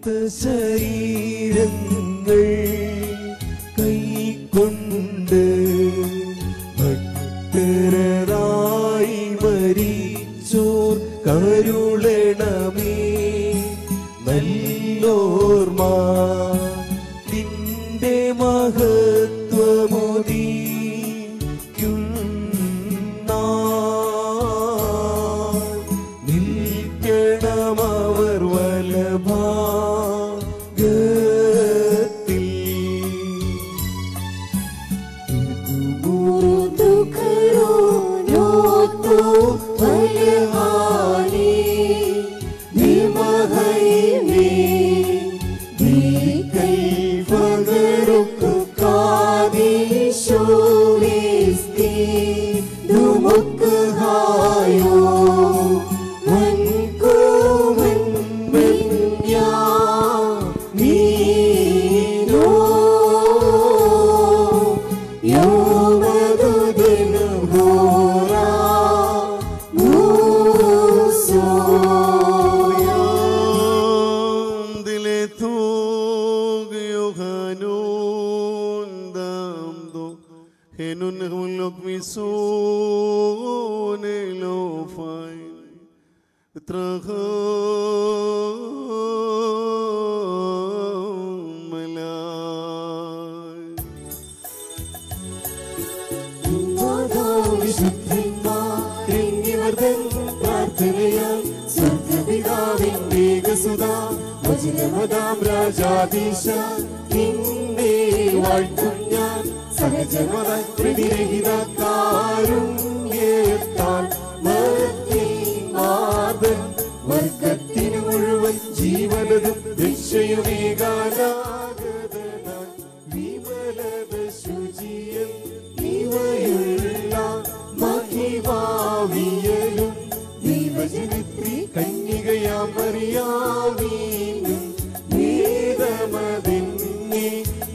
ശരീരങ്ങൾ കൈക്കൊണ്ട് ഭക്തരായി മരിച്ചോർ കരുളണമേ. നല്ലോർമ്മ നിന്റെ മഹത്വമുദീക്കുന്ന നിൽക്കണമവർ വലഭാഗത്തിൽ. വർഗത്തിനു മുഴുവൻ ജീവനതും രക്ഷയുമേകാനാഗതനാൻ വിമലത ശുചിയം ഇവയുള്ള മഹിമാവിയലും ദൈവജനത്രി കന്യകയാം മറിയാമീനും വേദമതിന്നി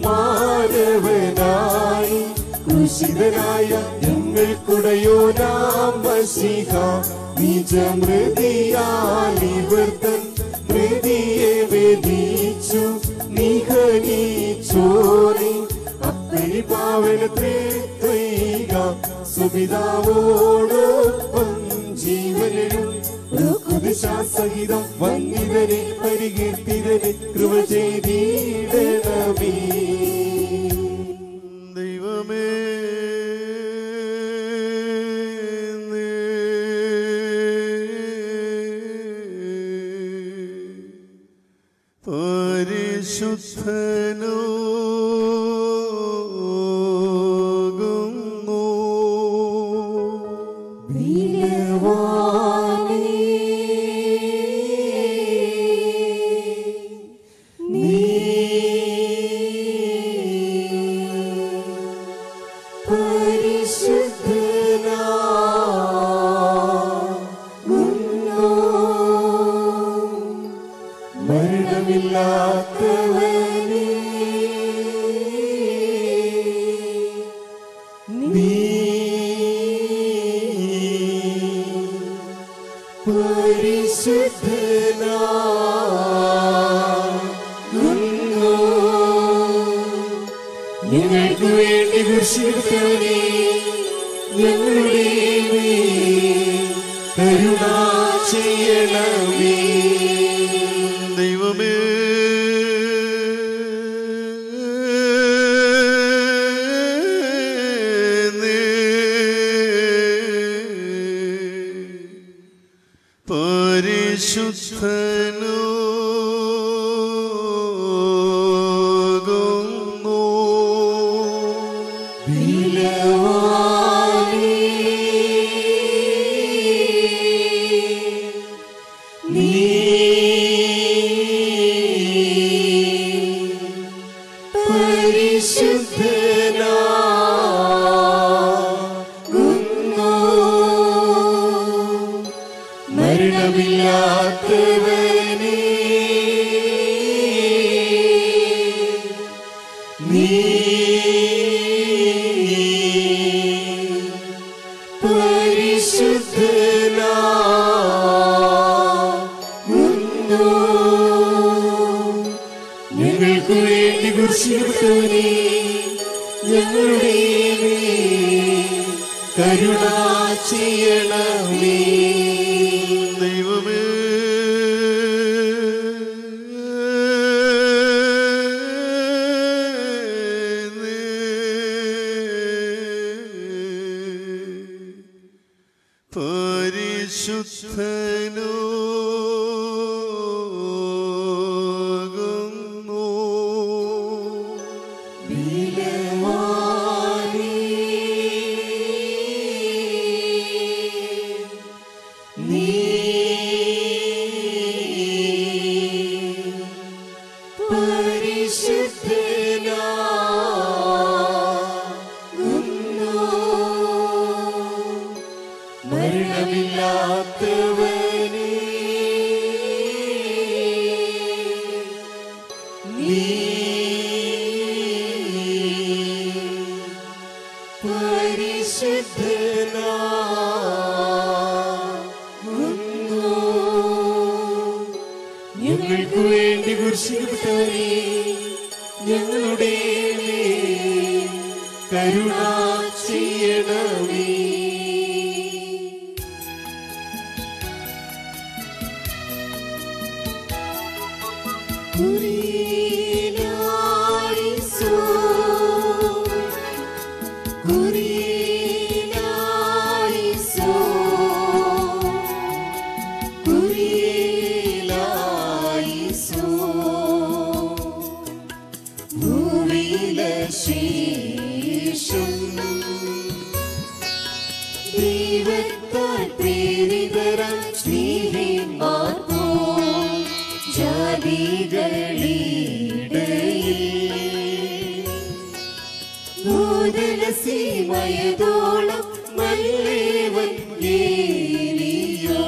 മാനവനായി ക്രൂശിതനായ ഞങ്ങൾക്കുടയോനാം മശീഹ നിജമൃതിയാലിവർത്തൻ മൃതിയെ വേദിച്ചു നിഹനിച്ചോറി അപ്പരിപാവനത്തെ ത്വൈക സുപിതാവോടൊപ്പം ജീവനിലും സഹിതം വന്നിതനെ പരികീർത്തിതനെ കൃപ ചെയ്തിടണമേ. ദൈവമേ പരിശുദ്ധനോ ഞങ്ങൾക്ക് വേണ്ടി കുരിശിക്കപ്പെട്ടവനേ, ഞങ്ങളുടെ മേൽ കരുണ ചെയ്യണമേ. ദൈവമേ പരിശുദ്ധനോ കുരിശിക്കപ്പെട്ടവനെ ഞങ്ങളുടെ മേൽ കരുണ ചെയ്യണമേ. ദൈവമേ പരിശുദ്ധനോ ഞങ്ങൾക്ക് വേണ്ടി കുരിശിക്കപ്പെട്ടവനെ ഞങ്ങളുടെ മേൽ കരുണ ചെയ്യണമേ. ദൈവത്താൽ പ്രേരിതരാം സ്നേഹിതന്മാർക്കോ ജാതികളിടയിൽ നൂതന സീമയതോളം നല്ലേവൻ ഏലിയോ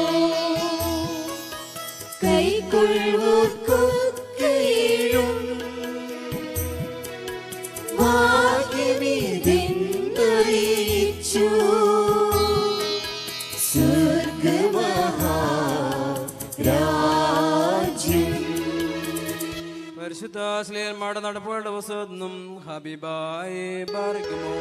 കൈക്കൊള്ളുവോർക്കൊക്കെയും ഭാഗ്യമിതെന്നറിയിച്ചു പരിശുദ്ധ സ്ലേന്മാരുടെ നടപ്പുകളുടെ ദിവസമെന്നും ഹബീബായെ പാർക്കുമോ.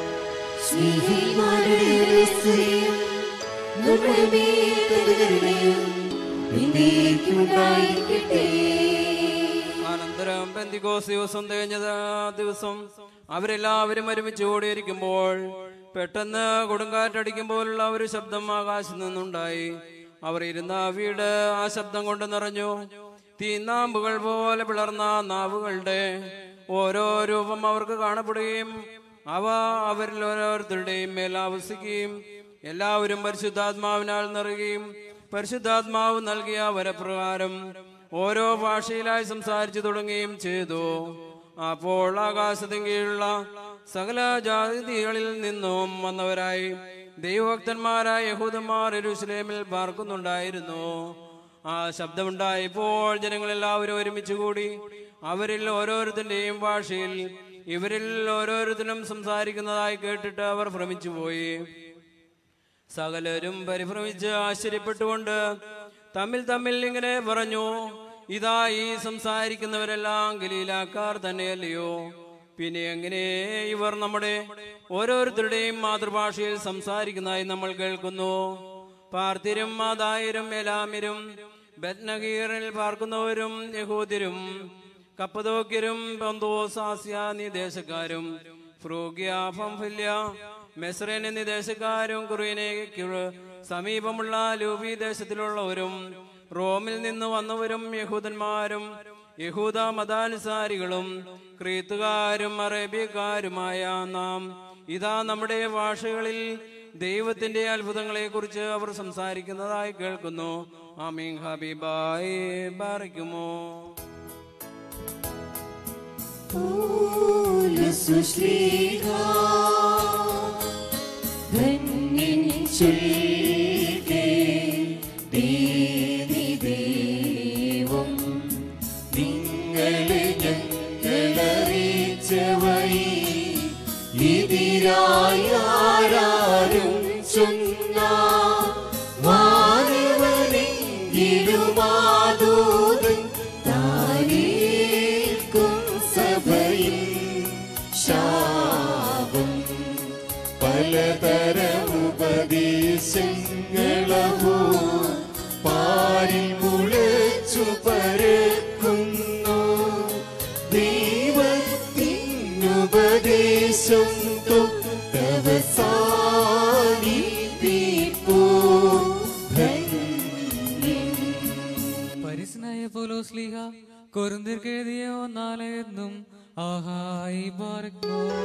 അനന്തരം പെന്തിക്കോസ് ദിവസം തികഞ്ഞത് ദിവസം അവരെല്ലാവരും ഒരുമിച്ച് ഓടിയിരിക്കുമ്പോൾ പെട്ടെന്ന് കൊടുങ്കാറ്റടിക്കുമ്പോലുള്ള ഒരു ശബ്ദം ആകാശത്ത് നിന്നുണ്ടായി. അവർ ഇരുന്ന വീട് ആ ശബ്ദം കൊണ്ട് നിറഞ്ഞു. തീനാമ്പുകൾ പോലെ പിളർന്ന നാവുകളുടെ ഓരോ രൂപം അവർക്ക് കാണപ്പെടുകയും അവ അവരിൽ ഓരോരുത്തരുടെയും മേൽ ആവസിക്കുകയും എല്ലാവരും പരിശുദ്ധാത്മാവിനാൽ നിറയുകയും പരിശുദ്ധാത്മാവ് നൽകിയ വരപ്രകാരം ഓരോ ഭാഷയിലായി സംസാരിച്ചു തുടങ്ങുകയും ചെയ്തു. അപ്പോൾ ആകാശത്തിന് കീഴിലുള്ള സകല ജാതികളിൽ നിന്നും വന്നവരായി ദൈവഭക്തന്മാരായ യഹൂദന്മാർ യെരൂശലേമിൽ പാർക്കുന്നുണ്ടായിരുന്നു. ആ ശബ്ദമുണ്ടായപ്പോൾ ജനങ്ങളെല്ലാവരും ഒരുമിച്ച് കൂടി അവരിൽ ഓരോരുത്തരുടെയും ഭാഷയിൽ ഇവരിൽ ഓരോരുത്തരും സംസാരിക്കുന്നതായി കേട്ടിട്ട് അവർ ഭ്രമിച്ചുപോയി. സകലരും പരിഭ്രമിച്ച് ആശ്ചര്യപ്പെട്ടുകൊണ്ട് തമ്മിൽ തമ്മിൽ ഇങ്ങനെ പറഞ്ഞു, ഇതാ ഈ സംസാരിക്കുന്നവരെല്ലാം ഗലീലാക്കാർ തന്നെയല്ലയോ? പിന്നെ എങ്ങനെ ഇവർ നമ്മുടെ ഓരോരുത്തരുടെയും മാതൃഭാഷയിൽ സംസാരിക്കുന്നതായി നമ്മൾ കേൾക്കുന്നു? പാർത്തിരും മാതായരും എലാമിരും ബത്നഗീറിൽ പാർക്കുന്നവരും യഹൂദ്യരും കപ്പദോക്യരും പന്തോസ് ആസ്യാനി ദേശക്കാരും ഫ്രൂഗ്യ പംഫില്യ മെസ്രേൻ എന്നീ ദേശക്കാരും കുറിയനേക്ക് സമീപമുള്ള ലൂബി ദേശത്തിലുള്ളവരും റോമിൽ നിന്ന് വന്നവരും യഹൂദന്മാരും യഹൂദ മതാനുസാരികളും ക്രീത്തുകാരും അറേബ്യക്കാരുമായ നാം ഇതാ നമ്മുടെ ഭാഷകളിൽ ദൈവത്തിന്റെ അത്ഭുതങ്ങളെ കുറിച്ച് അവർ സംസാരിക്കുന്നതായി കേൾക്കുന്നു. ആമീൻ. ഹബീബായി ബാറിക്കുമോ. നിങ്ങളെ ഞങ്ങളറിയിച്ച വഴി ഇതിരായാരും ചൊന്ന മാനവനെങ്കിലുമാതൂതൻ താനേൽക്കും സഭ ദേശങ്ങളഹോ പാരിൽ മുളച്ചു പരക്കുന്നു. ദൈവത്തിനുപദേശം തൊട്ടവസാനിപ്പിപ്പോ. പരിശുദ്ധനായ പൗലോസ് ശ്ലീഹ കൊരിന്ത്യർക്ക് എഴുതിയ 4 ആഹായി ബാറക്മോർ.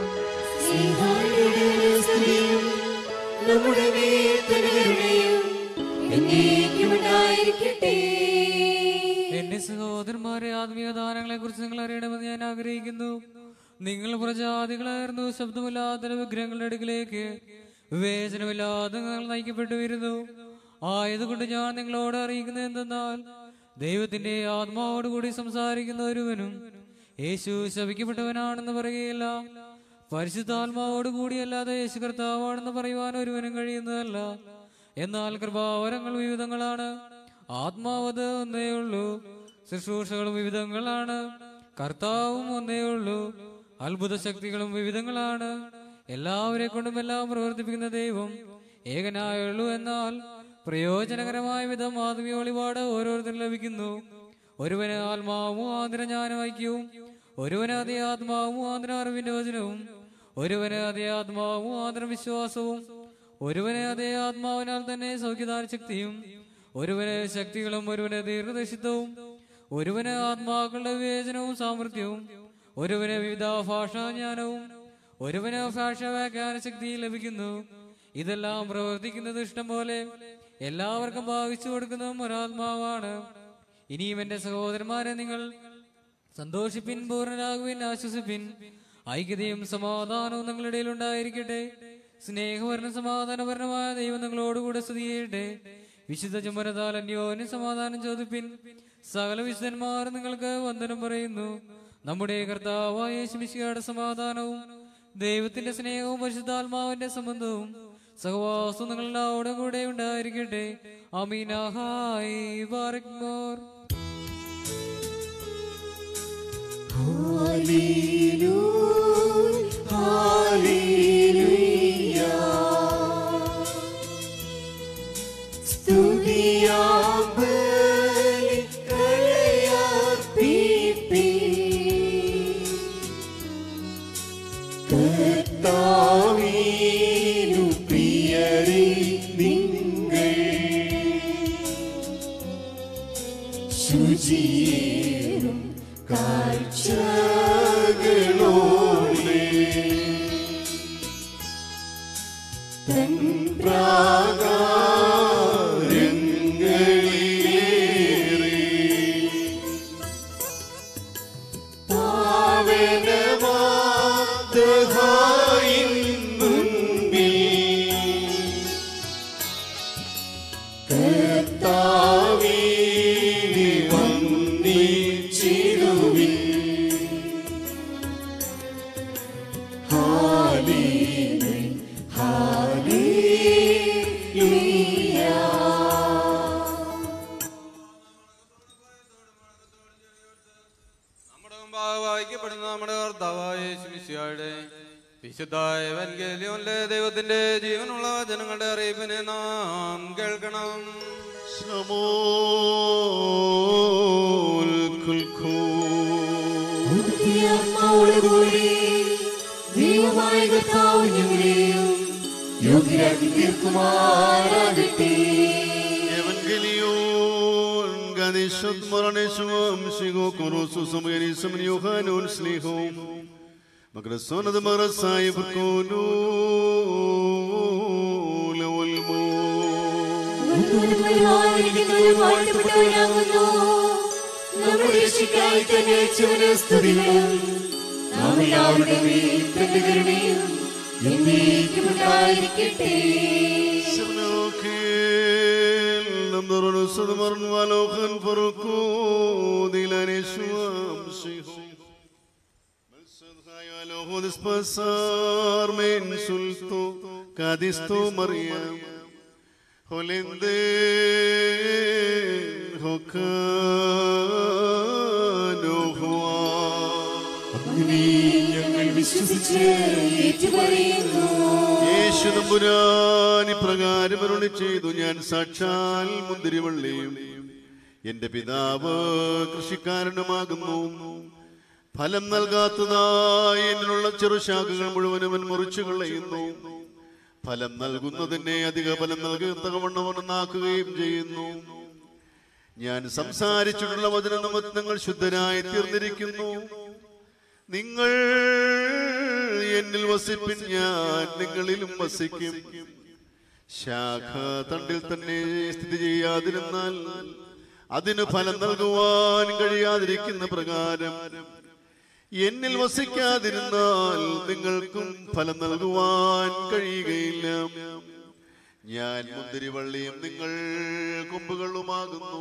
നമ്മുടെ മേൽ തന്റെ കരുണയും എന്നേക്കും ഉണ്ടായിരിക്കട്ടെ. എന്റെ സഹോദരന്മാരെ, ആത്മീയ ദാനങ്ങളെ കുറിച്ച് നിങ്ങൾ അറിയണമെന്ന് ഞാൻ ആഗ്രഹിക്കുന്നു. നിങ്ങൾ പ്രജാതികളായിരുന്നു ശബ്ദമില്ലാത്ത വിഗ്രഹങ്ങളുടെ അടുക്കിലേക്ക് വിവേചനമില്ലാതെ നിങ്ങൾ നയിക്കപ്പെട്ടു വരുന്നു. ആയതുകൊണ്ട് ഞാൻ നിങ്ങളോട് അറിയിക്കുന്നത് എന്തെന്നാൽ, ദൈവത്തിന്റെ ആത്മാവോടുകൂടി സംസാരിക്കുന്ന ഒരുവനും യേശു ശപിക്കപ്പെട്ടവനാണെന്ന് പറയുകയില്ല. പരിശുദ്ധാത്മാവോട് കൂടിയല്ലാതെ യേശു കർത്താവാണെന്ന് പറയുവാൻ ഒരുവനും കഴിയുന്നതല്ല. എന്നാൽ കൃപാവരങ്ങൾ വിവിധങ്ങളാണ്, ആത്മാവത് ഒന്നേ ഉള്ളൂ. ശുശ്രൂഷകളും വിവിധങ്ങളാണ്, കർത്താവും ഒന്നേ ഉള്ളൂ. അത്ഭുത ശക്തികളും വിവിധങ്ങളാണ്, എല്ലാവരെ കൊണ്ടും എല്ലാം പ്രവർത്തിപ്പിക്കുന്ന ദൈവം ഏകനായുള്ളൂ. എന്നാൽ പ്രയോജനകരമായ വിധം ആത്മീയ വെളിപാട് ഓരോരുത്തരും ലഭിക്കുന്നു. ഒരുവന് ആത്മാവും ആന്തരജ്ഞാനം ഐക്യവും, ഒരുവന് അതേ ആത്മാവും ആന്തര അറിവിന്റെ വചനവും, ഒരുവന് അതേ ആത്മാവും ആന്തര വിശ്വാസവും, ഒരുവന് അതേ ആത്മാവിനാൽ തന്നെ സൗഖ്യദാന ശക്തിയും, ഒരുവന് ശക്തികളും, ഒരുവന് ദീർഘദർശിത്വവും, ഒരുവന് ആത്മാക്കളുടെ വിവേചനവും സാമർത്ഥ്യവും, ഒരുവന് വിവിധ ഭാഷാജ്ഞാനവും, ഒരുവന് ഭാഷ വ്യാഖ്യാന ശക്തി ലഭിക്കുന്നു. ഇതെല്ലാം പ്രവർത്തിക്കുന്നത് ഇഷ്ടം പോലെ എല്ലാവർക്കും ഭാവിച്ചു കൊടുക്കുന്നതും ഒരാത്മാവാണ്. ഇനിയും എന്റെ സഹോദരന്മാരെ, നിങ്ങൾ സന്തോഷിപ്പിൻ, പൂർണ്ണരാകുവിൻ, ആശ്വസിപ്പിൻ. ഐക്യതയും സമാധാനവും നിങ്ങളുടെ ഇടയിൽ ഉണ്ടായിരിക്കട്ടെ. സ്നേഹപരനും സമാധാനപരനുമായ ദൈവം നിങ്ങളോടുകൂടെ സ്തുതി ചെയ്യട്ടെ. വിശുദ്ധ ചുമരത്താൽ അന്യോന്യം സമാധാനം ചോദിപ്പിൻ. സകല വിശുദ്ധന്മാർ നിങ്ങൾക്ക് വന്ദനം പറയുന്നു. നമ്മുടെ കർത്താവായ യേശു മിശിഹായുടെ സമാധാനവും ദൈവത്തിന്റെ സ്നേഹവും പരിശുദ്ധാത്മാവിന്റെ സംബന്ധവും സഹവാസവും നിങ്ങളുടെ കൂടെ ഉണ്ടായിരിക്കട്ടെ. ആമീൻ. ആഹായി ബാറക്മോർ. ശുചിയേറും കാഴ്ചകളോടെ തൻ പ്രാകാരങ്ങളിലേറി പാവനമാതഹായിൻ മുൻപിൽ കർത്താവേ വിശുദ്ധ എവൻഗേലിയോനിലെ ദൈവത്തിന്റെ ജീവനുള്ള ജനങ്ങളുടെ അറിയിപ്പിനെ നാം കേൾക്കണം. مقرسون مرساي بكونوا لو Pasar men sulto cadisto Maria Holende hokano hua ഞങ്ങൾ വിശ്വസിച്ച് ഏറ്റുപറയുന്നു. യേശു തമ്പുരാൻ ഭഗവാൻ ഇപ്രകാരം അരുളി ചെയ്തു, ഞാൻ സാക്ഷാൽ മുന്തിരിവള്ളിയും എന്റെ പിതാവ് കൃഷിക്കാരനുമാകുന്നു. ഫലം നൽകാത്തതായി എന്നിലുള്ള ചെറുശാഖകൾ മുഴുവനും അവൻ മുറിച്ചു കളയുന്നു. ഫലം നൽകുന്നതിനെ അധിക ഫലം നൽകുന്നവണ്ണം നന്നാക്കുകയും ചെയ്യുന്നു. ഞാൻ സംസാരിച്ചിട്ടുള്ള വചന നിമിത്തങ്ങൾ ശുദ്ധരായി തീർന്നിരിക്കുന്നു. നിങ്ങൾ എന്നിൽ വസിപ്പിൻ, ഞാൻ നിങ്ങളിലും വസിക്കും. ശാഖ തണ്ടിൽ തന്നെ സ്ഥിതി ചെയ്യാതിരുന്നാൽ അതിന് ഫലം നൽകുവാൻ കഴിയാതിരിക്കുന്ന പ്രകാരം എന്നിൽ വസിക്കാതിരുന്നാൽ നിങ്ങൾക്കും ഫലം നൽകുവാൻ കഴിയുകയില്ല. ഞാൻ മുന്തിരിവള്ളിയും നിങ്ങൾ കൊമ്പുകളുമാകുന്നു.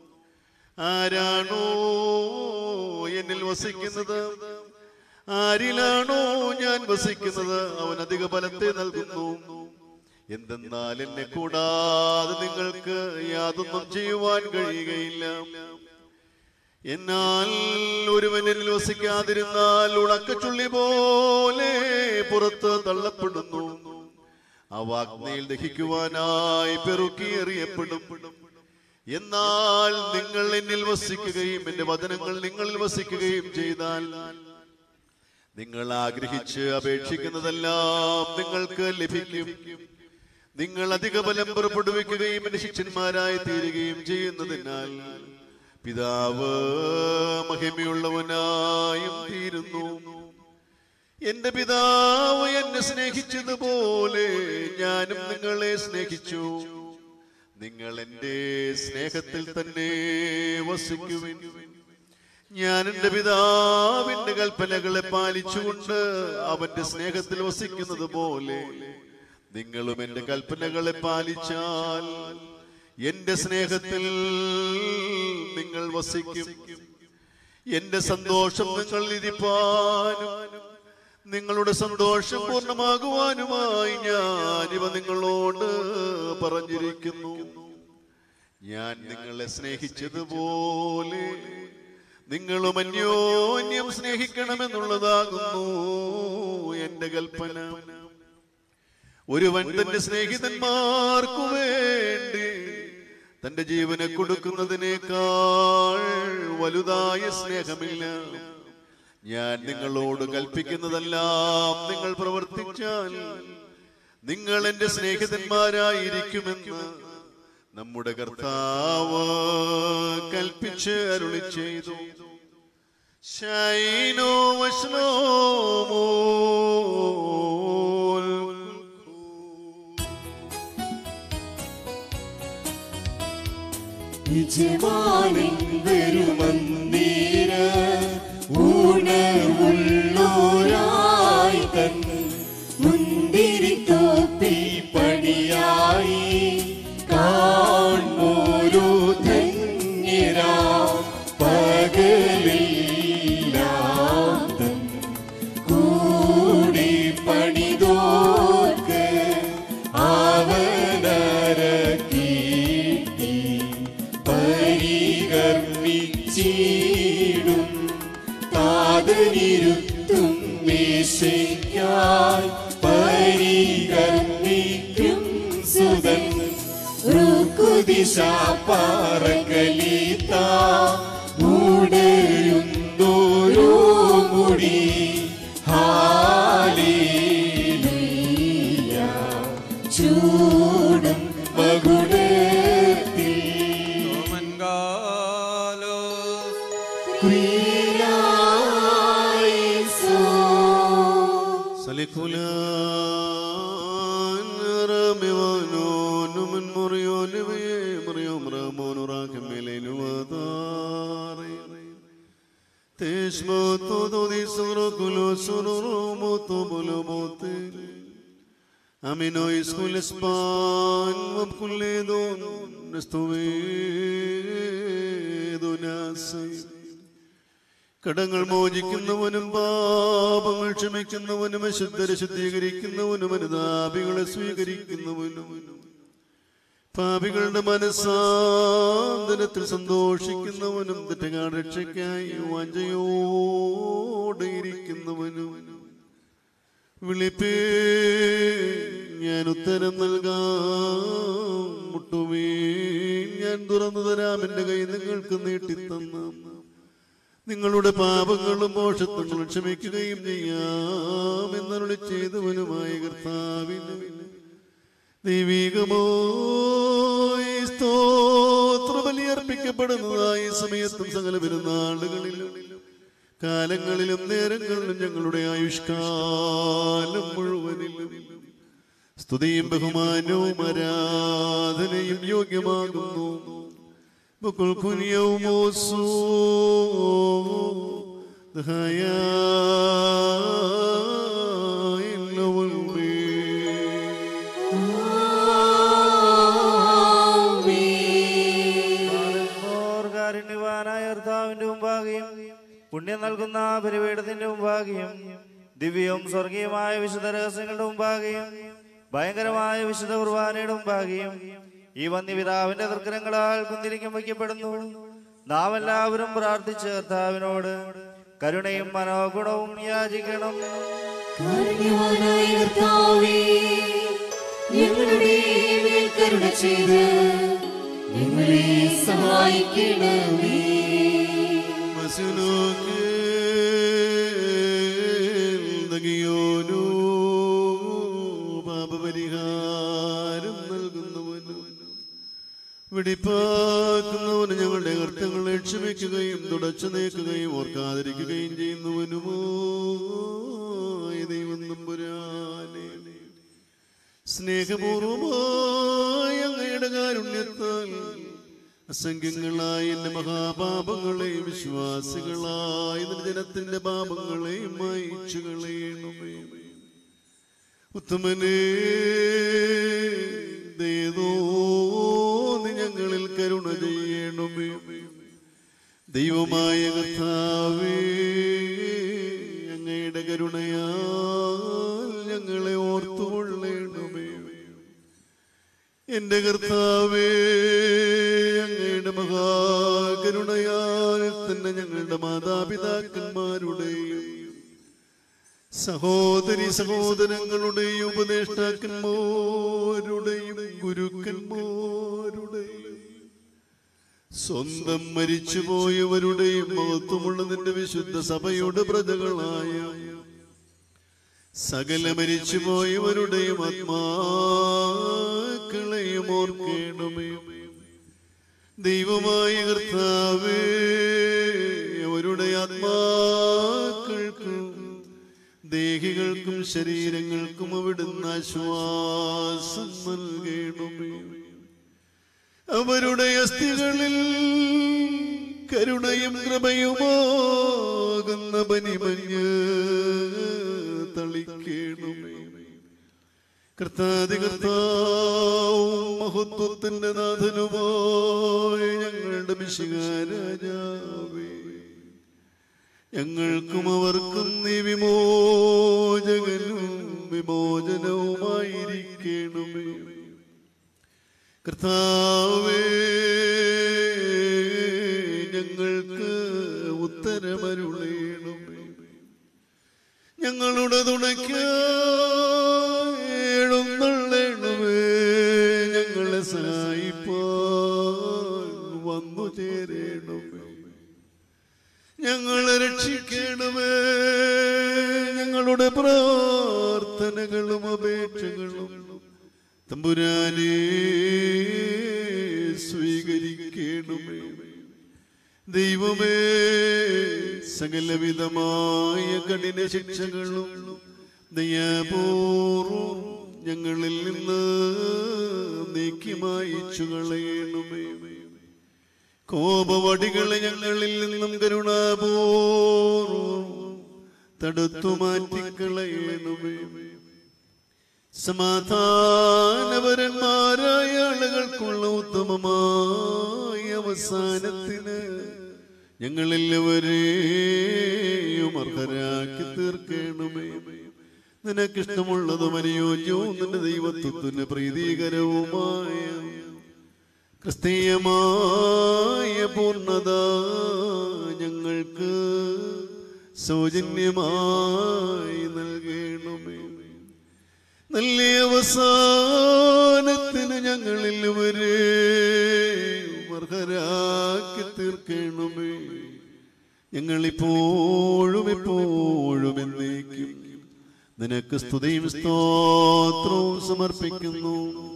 ആരാണോ എന്നിൽ വസിക്കുന്നത്, ആരിലാണോ ഞാൻ വസിക്കുന്നത്, അവൻ അധിക ഫലത്തെ നൽകുന്നു. എന്തെന്നാൽ എന്നെ കൂടാതെ നിങ്ങൾക്ക് യാതൊന്നും ചെയ്യുവാൻ കഴിയുകയില്ല. എന്നാൽ ഒരുവൻ എന്നിൽ വസിക്കാതിരുന്നാൽ ഉണക്കച്ചുള്ളി പോലെ പുറത്ത് തള്ളപ്പെടുന്നു. അവ അഗ്നിയിൽ ദഹിക്കുവാനായി പെറുക്കി എറിയപ്പെടും. എന്നാൽ നിങ്ങൾ എന്നിൽ വസിക്കുകയും എന്റെ വചനങ്ങൾ നിങ്ങളിൽ വസിക്കുകയും ചെയ്താൽ നിങ്ങൾ ആഗ്രഹിച്ച് അപേക്ഷിക്കുന്നതെല്ലാം നിങ്ങൾക്ക് ലഭിക്കും. നിങ്ങൾ അധിക ഫലം പുറപ്പെടുവിക്കുകയും എന്റെ ശിഷ്യന്മാരായി തീരുകയും ചെയ്യുന്നതിനാൽ പിതാവ് മഹിമയുള്ളവനായും തീരുന്നു. എന്റെ പിതാവ് എന്നെ സ്നേഹിച്ചതുപോലെ ഞാനും നിങ്ങളെ സ്നേഹിച്ചു. നിങ്ങൾ എന്റെ സ്നേഹത്തിൽ തന്നെ വസിക്കുവിൻ. ഞാൻ എന്റെ പിതാവിന്റെ കൽപ്പനകളെ പാലിച്ചുകൊണ്ട് അവന്റെ സ്നേഹത്തിൽ വസിക്കുന്നത് പോലെ നിങ്ങളും എന്റെ കൽപ്പനകളെ പാലിച്ചാൽ എന്റെ സ്നേഹത്തിൽ നിങ്ങൾ വസിക്കും. എന്റെ സന്തോഷം നിങ്ങൾ ഇരിപ്പാനും നിങ്ങളുടെ സന്തോഷം പൂർണ്ണമാകുവാനുമായി ഞാനിവ നിങ്ങളോട് പറഞ്ഞിരിക്കുന്നു. ഞാൻ നിങ്ങളെ സ്നേഹിച്ചതുപോലെ നിങ്ങളും അന്യോന്യം സ്നേഹിക്കണമെന്നുള്ളതാകുന്നു എന്റെ കൽപ്പന. ഒരുവൻ തന്റെ സ്നേഹിതന്മാർക്കു വേണ്ടി തന്റെ ജീവനെ കൊടുക്കുന്നതിനേക്കാൾ വലുതായ സ്നേഹമില്ല. ഞാൻ നിങ്ങളോട് കൽപ്പിക്കുന്നതെല്ലാം നിങ്ങൾ പ്രവർത്തിച്ചാൽ നിങ്ങൾ എന്റെ സ്നേഹിതന്മാരായിരിക്കുമെന്ന് നമ്മുടെ കർത്താവ് കൽപ്പിച്ച് അരുളി ചെയ്തു. ശൈനോ വശ്ലോമോ യജമാനൻ വരുമന്നീര ഊണമുള്ളോരായി തൻ മുന്തിരിത്തോപ്പിൽ പണിയായി കാൺമോരോ ധന്യരാം പകലെല്ലാം തൻ കൂടി പണിതോർക്ക് അവനരക്കീട്ടി പരികർമ്മിച്ചിടും. താതനിരുത്തും മേശയ്ക്കായി പരികർമ്മിക്കും സുതൻ. റുക്കുദിശാ പാറകലീത്ത മൂടയുന്നോരോ മുടി. ഹാലേലൂയ ചൂടും മകുടത്തിൽ സലിഖുലാൻ റമിവാനോനു മിൻ മുറിയോനുവേ മുറിയോം റമോനു റാഖിമിലേനു വദാറി തേഷ്മോതു ദോദി സുറകുലോ സുറുറുമോതു ബുലുമോതി അമിനോ ഇസ്കുൽ ഇസ്പാൻ വബ്കുല്ലേദോൻ നസ്തുവേദുനാസി. കടങ്ങൾ മോചിക്കുന്നവനും പാപങ്ങൾ ക്ഷമിക്കുന്നവനും അശുദ്ധരെ ശുദ്ധീകരിക്കുന്നവനും അനുതാപികളെ സ്വീകരിക്കുന്നവനും പാപികളുടെ മനസ്സാന്തരത്തിൽ സന്തോഷിക്കുന്നവനും തെറ്റുകാരുടെ രക്ഷയ്ക്കായി വാഞ്ചയോടെ ഇരിക്കുന്നവനും വിളിപ്പേ ഞാൻ ഉത്തരം നൽകാം. മുട്ടുവീൻ, ഞാൻ തുറന്നു തരാം. എൻ്റെ കൈ നിങ്ങൾക്ക് നീട്ടിത്തന്ന നിങ്ങളുടെ പാപങ്ങളും മോഷത്വങ്ങളും ക്ഷമിക്കുകയും ചെയ്യാം എന്നരുളി ചെയ്തവനുമായ കർത്താവിന് ദൈവികമോ സ്തോത്രബലി അർപ്പിക്കപ്പെടുന്നതായ സമയത്തും സകല പെരുന്നാളുകളിലും കാലങ്ങളിലും നേരങ്ങളിലും ഞങ്ങളുടെ ആയുഷ്കാലം മുഴുവനിലും സ്തുതിയും ബഹുമാനവും ആരാധനയും യോഗ്യമാകുന്നു. بكل كن يوم الصوم ضحايا إلا പുണ്യം നൽകുന്ന ബലിപീഠത്തിന്റെ മുമ്പാകെയും ദിവ്യവും സ്വർഗീയമായ വിശുദ്ധ രഹസ്യങ്ങളുടെ മുമ്പാകെയും ഭയങ്കരമായ വിശുദ്ധ കുർബാനയുടെ മുമ്പാകെയും ഈ വന്യപിതാവിന്റെ തൃക്കരങ്ങളാൽ കുന്തിരിക്കം വയ്ക്കപ്പെടുന്നു. നാം എല്ലാവരും പ്രാർത്ഥിച്ച് കർത്താവിനോട് കരുണയും മനോഗുണവും യാചിക്കണം. ഞങ്ങളുടെ മേൽ കരുണ ചെയ്ത് ഞങ്ങളെ സഹായിക്കണമേ. പാപപരിഹാരം നൽകുന്നവനും വെടിപ്പാക്കുന്നവന് ഞങ്ങളുടെ കർത്തങ്ങളെ ക്ഷമിക്കുകയും തുടച്ചു നീക്കുകയും ഓർക്കാതിരിക്കുകയും ചെയ്യുന്നവനുമോ ദൈവം തമ്പുരാനെ, സ്നേഹപൂർവമായ അങ്ങയുടെ കാരുണ്യത്താൽ അസംഖ്യങ്ങളായ എന്റെ മഹാപാപങ്ങളെയും വിശ്വാസികളായ ജനത്തിന്റെ പാപങ്ങളെയും മായിച്ചു കളയണമേ. ഉത്തമനേ, ദയതോന്നി ഞങ്ങളിൽ കരുണ ചെയ്യണമേ. ദൈവമായ കർത്താവേ, അങ്ങയുടെ കരുണയാൽ ഞങ്ങളെ ഓർത്തുകൊള്ളണമേ. എന്റെ കർത്താവേ, അങ്ങയുടെ മഹാകരുണയാൽ തന്നെ ഞങ്ങളുടെ മാതാപിതാക്കന്മാരുടെയും സഹോദരി സഹോദരങ്ങളുടെയും ഉപദേഷ്ടാക്കന്മാരുടെയും ഗുരുക്കന്മാരുടെയും സ്വന്തം മരിച്ചുപോയവരുടെയും മഹത്വമുള്ള നിന്റെ വിശുദ്ധ സഭയുടെ പ്രജകളായ സകല മരിച്ചുപോയവരുടെയും ആത്മാക്കളെയും ഓർക്കണമേ. ദൈവമായ കർത്താവേ, അവരുടെ ആത്മാക്കൾക്കും ദേഹികൾക്കും ശരീരങ്ങൾക്കും അവിടുന്ന് ആശ്വാസം നൽകണമേ. അവരുടെ അസ്ഥികളിൽ കരുണയും കൃപയുമാകുന്ന പനിമഞ്ഞ് തളിക്കണമേ. കർത്താവും മഹത്വത്തിന്റെ നാഥനുമായ ഞങ്ങളുടെ മിശിഹാരാജാവേ, ഞങ്ങൾക്കും അവർക്കും നീ വിമോചകനും വിമോചനവുമായിരിക്കണമേ. കർത്താവേ, ഞങ്ങൾക്ക് ഉത്തരമരുളേണമേ. ഞങ്ങളുടെ തുണയ്ക്കെഴുന്നള്ളണമേ. ഞങ്ങളെ സഹായിപ്പാൻ വന്നു ചേരണമേ. ഞങ്ങളെ രക്ഷിക്കണമേ. ഞങ്ങളുടെ പ്രാർത്ഥനകളും അപേക്ഷകളും തമ്പുരാനെ സ്വീകരിക്കണമേ. ദൈവമേ, സകലവിധമായ കഠിന ശിക്ഷകളും ദയാപൂർവം ഞങ്ങളിൽ നിന്ന് നീക്കി മായിച്ചു കളയണമേ. കോപവടികളെ ഞങ്ങളിൽ നിന്നും കരുണാപൂർവം തടുത്തു മാറ്റിക്കളയണമേ. സമാധാനപരന്മാരായ ആളുകൾക്കുള്ള ഉത്തമമായ അവസാനത്തിന് ഞങ്ങളെല്ലാവരെയും അർഹരാക്കി തീർക്കണമേ. നിനക്കിഷ്ടമുള്ളതും അനുയോജ്യവും നിന്റെ ദൈവത്വത്തിന് പ്രീതികരവുമായ ക്രിസ്തീയമായ പൂർണ്ണത ഞങ്ങൾക്ക് സൗജന്യമായി നൽകണമേ. നല്ല അവസാനത്തിന് ഞങ്ങളിൽ വരെ അർഹരാക്കി തീർക്കണമേ. ഞങ്ങളിപ്പോഴും എപ്പോഴും എന്നേക്കും നിനക്ക് സ്തുതിയും സ്തോത്രവും സമർപ്പിക്കുന്നു.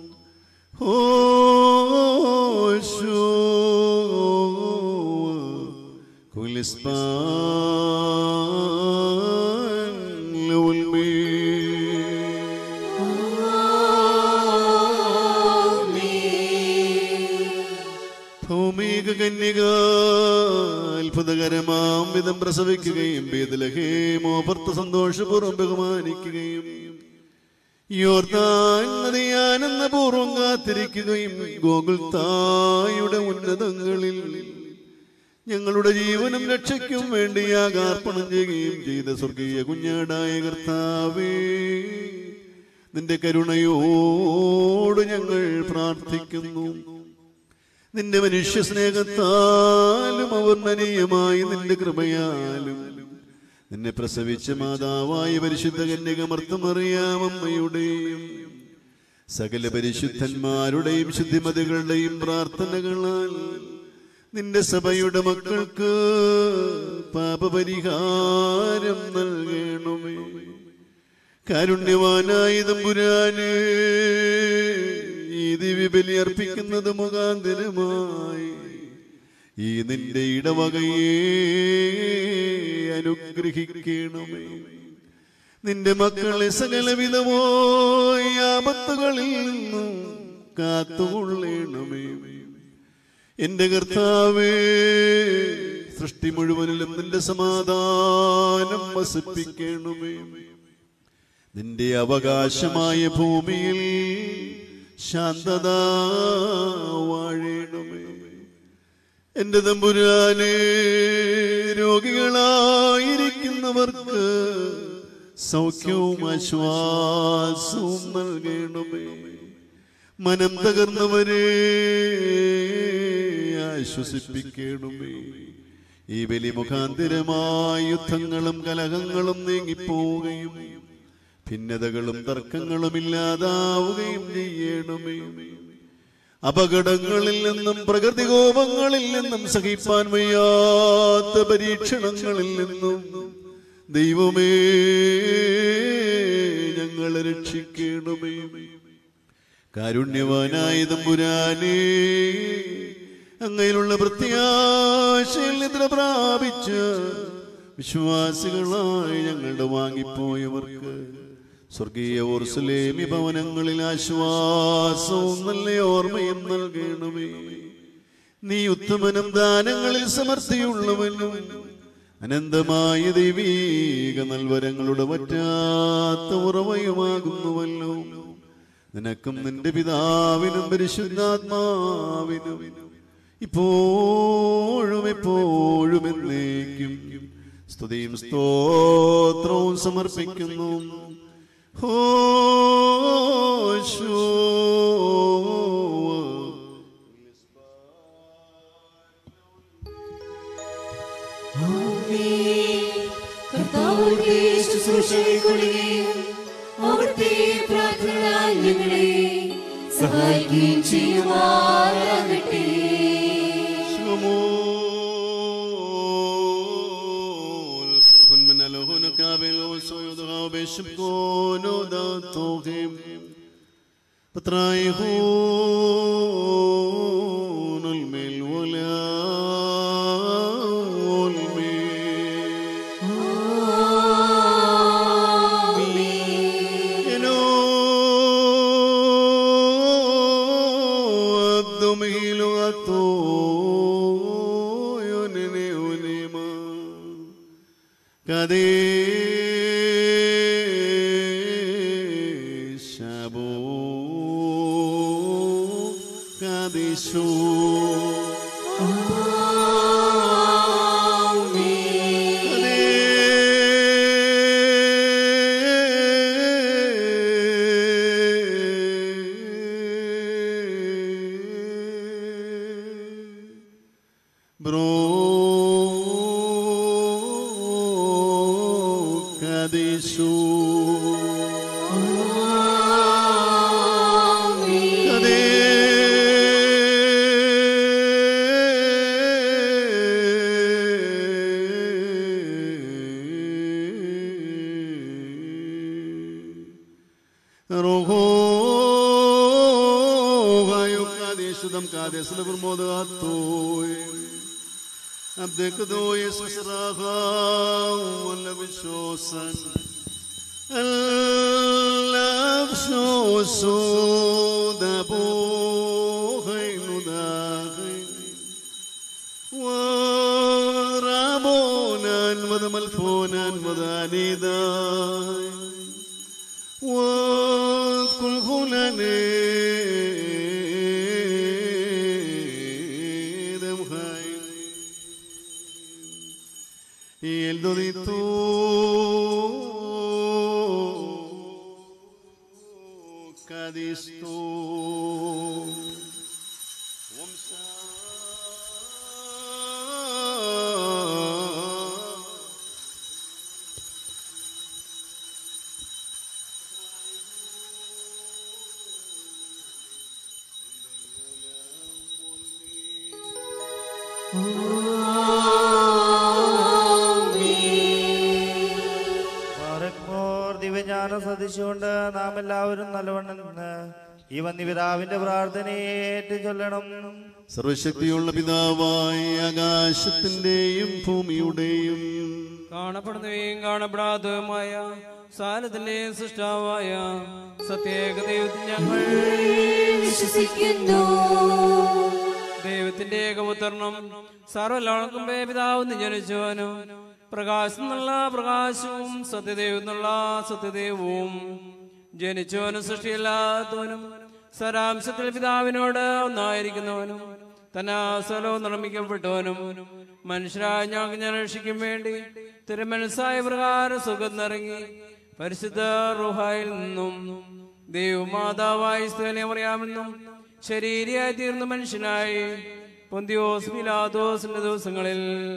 ഭൗമിക കന്യക അത്ഭുതകരമാം വിധം പ്രസവിക്കുകയും ബേത്ലഹേമോപർത്ത് സന്തോഷപൂർവ്വം ബഹുമാനിക്കുകയും യോർദാൻ നദി ആനന്ദപൂർവ്വം കാത്തിരിക്കുകയും ഗോകുൽത്തായുടെ ഉന്നതങ്ങളിൽ ഞങ്ങളുടെ ജീവനും രക്ഷയ്ക്കും വേണ്ടി യാഗാർപ്പണം ചെയ്യുകയും ചെയ്ത സ്വർഗീയ കുഞ്ഞാടായ കർത്താവേ, നിന്റെ കരുണയോട് ഞങ്ങൾ പ്രാർത്ഥിക്കുന്നു. നിന്റെ മനുഷ്യ സ്നേഹത്താലും അവർണ്ണനീയമായി നിന്റെ കൃപയാലും നിന്നെ പ്രസവിച്ച മാതാവായ പരിശുദ്ധ കന്യക മർത്തമറിയാമമ്മയുടെയും സകല പരിശുദ്ധന്മാരുടെയും ശുദ്ധിമതികളുടെയും പ്രാർത്ഥനകളാൽ നിന്റെ സഭയുടെ മക്കൾക്ക് പാപപരിഹാരം നൽകണമേ. കാരുണ്യവാനായ തമ്പുരാനെ, ഈ ദിവ്യബലി അർപ്പിക്കുന്നത് മുഖാന്തരമായി ഈ നിന്റെ ഇടവകയെ അനുഗ്രഹിക്കണമേ. നിന്റെ മക്കളെ സകലവിധമായ ആപത്തുകളിൽ നിന്നും കാത്തുകൊള്ളണമേ. എന്റെ കർത്താവേ, സൃഷ്ടി മുഴുവനിലും നിന്റെ സമാധാനം വസിപ്പിക്കണമേ. നിന്റെ അവകാശമായ ഭൂമിയിൽ ശാന്തത വാഴണമേ. എന്റെ തമ്പുരാനെ, രോഗികളായിരിക്കുന്നവർക്ക് സൗഖ്യവും ആശ്വാസവും നൽകണമേ. മനം തകർന്നവരെ ആശ്വസിപ്പിക്കണമേ. ഈ ബലി മുഖാന്തരമായ യുദ്ധങ്ങളും കലഹങ്ങളും നീങ്ങിപ്പോവുകയും ഭിന്നതകളും തർക്കങ്ങളും ഇല്ലാതാവുകയും ചെയ്യണമേ. അപകടങ്ങളിൽ നിന്നും പ്രകൃതികോപങ്ങളിൽ നിന്നും സഹിപ്പാൻ വയ്യാത്ത പരീക്ഷണങ്ങളിൽ നിന്നും ദൈവമേ ഞങ്ങളെ രക്ഷിക്കണമേ. കാരുണ്യവാനായ തമ്പുരാനേ, അങ്ങയിലുള്ള പ്രത്യാശയിൽ നിദ്ര പ്രാപിച്ച വിശ്വാസികളായി ഞങ്ങളുടെ വാങ്ങിപ്പോയവർക്ക് സ്വർഗീയ യെരൂശലേം ഭവനങ്ങളിൽ ആശ്വാസവും നല്ല ഓർമ്മയും നൽകണമേ. നീ ഉത്തമനും ദാനങ്ങളിൽ സമൃദ്ധിയുള്ളവനും അനന്തമായ ദൈവീക നൽവരങ്ങളുടെ വറ്റാത്ത ഉറവയുമാകുന്നുവല്ലോ. നിനക്കും നിന്റെ പിതാവിനും പരിശുദ്ധാത്മാവിനും ഇപ്പോഴും എപ്പോഴും എന്നേക്കും സ്തുതിയും സ്തോത്രവും സമർപ്പിക്കുന്നു. കർത്താവിന്റെ ശുശ്രൂഷകൾക്കൊള്ളുകയും അവിടുത്തെ പ്രാർത്ഥനകളാൽ ഞങ്ങളെ സഹായിക്കുകയും ചെയ്യുമാറാകട്ടെ. Kadishu قدم كادس لبرموداتوي أبدك دوي سراغا ولا بشوسن الأبشوسو دابو خينو داخل ورابونا مدملفونا مداني داي وكل خلاني دم خاين يلدوديتو كاديستو ومسا ദിവ്യജ്ഞാന സദൃശുകൊണ്ട് നാം എല്ലാവരും നല്ലവണ്ണം നിന്ന് ഈ വന്യപിതാവിന്റെ പ്രാർത്ഥനയെ ഏറ്റു ചൊല്ലണം. സർവശക്തിയുള്ള പിതാവായ ആകാശത്തിന്റെയും ഭൂമിയുടെയും കാണപ്പെടുന്നവയും കാണപ്പെടാത്തതുമായ സാലത്തിന്റെയും സൃഷ്ടാവായ സത്യേക ദൈവത്തിൽ ഞങ്ങൾ വിശ്വസിക്കുന്നു. ദൈവത്തിന്റെ ഏകപുത്രനും സർവ്വലോകനും പിതാവ് ജനിച്ചവനും പ്രകാശം എന്നുള്ള പ്രകാശവും സത്യദൈവം എന്നുള്ള സത്യദൈവവും ജനിച്ചവനും സൃഷ്ടിയില്ലാത്തവനും സാരാംശത്തിൽ പിതാവിനോട് ഒന്നായിരിക്കുന്നവനും തന്നെ സ്വലവും നിർമ്മിക്കപ്പെട്ടവനും മനുഷ്യരായ ഞങ്ങൾക്ക് രക്ഷിക്കും വേണ്ടി തിരുമനസ്സായ പ്രകാരം സുഖം നിറങ്ങി പരിശുദ്ധ റൂഹായിൽ നിന്നും ദൈവമാതാവായി സ്ത്രീനെ അറിയാമെന്നും ശരീരയായി തീർന്ന മനുഷ്യനായി പൊന്തിയോസ് പിലാത്തോസിന്റെ ദിവസങ്ങളിൽ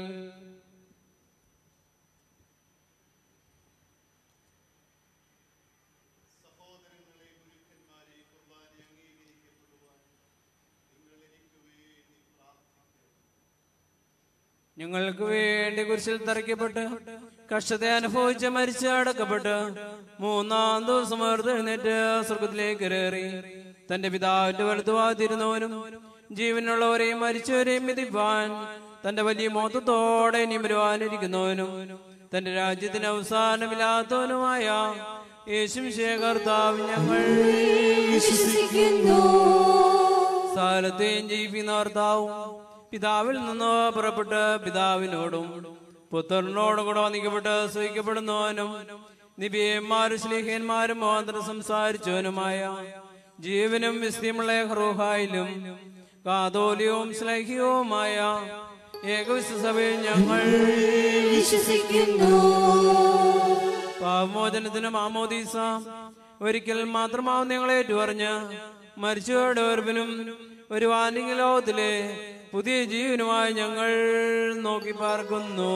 ഞങ്ങൾക്ക് വേണ്ടി കുരിശിൽ തറയ്ക്കപ്പെട്ട് കഷ്ടത അനുഭവിച്ച് മരിച്ച് അടക്കപ്പെട്ട് മൂന്നാം ദിവസം എഴുന്നേറ്റ് സ്വർഗത്തിലേക്ക് കയറി തന്റെ പിതാവിന്റെ വലുതുവാതിരുന്നവനും ജീവനുള്ളവരെയും മരിച്ചവരെയും വിധിപ്പാൻ തന്റെ വലിയ മോത്തത്തോടെ ഇനി വരുവാനിരിക്കുന്നവനും തന്റെ രാജ്യത്തിന് അവസാനമില്ലാത്തവനുമായ യേശുമിശിഹായ കർത്താവ് ഞങ്ങൾ വിശ്വസിക്കുന്നു. സകലത്തെയും ജീവിക്കുന്ന കർത്താവും പിതാവിൽ നിന്ന് പുറപ്പെട്ട് പിതാവിനോടും പുത്രനോടും കൂടെ വന്ദിക്കപ്പെട്ട് സ്തുതിക്കപ്പെടുന്നവനും നിബിയന്മാരും ശ്ലീഹന്മാരും മാത്രം സംസാരിച്ചവനുമായ ജീവനും വിസ്തീമുള്ള റൂഹായിലും കാതോലിയവും ശ്ലൈഹികവുമായ ഏകവിശ്വസഭയിൽ ഞങ്ങൾ വിശ്വസിക്കുന്നു. പാപമോചനത്തിനും ആമോദീസ ഒരിക്കൽ മാത്രമാവും നിങ്ങളെ ഏറ്റുപറഞ്ഞ് മരിച്ചവരുടെ ഓർപ്പിനും ഒരു വാനിക ലോകത്തിലെ പുതിയ ജീവനുമായി ഞങ്ങൾ നോക്കി പാർക്കുന്നു.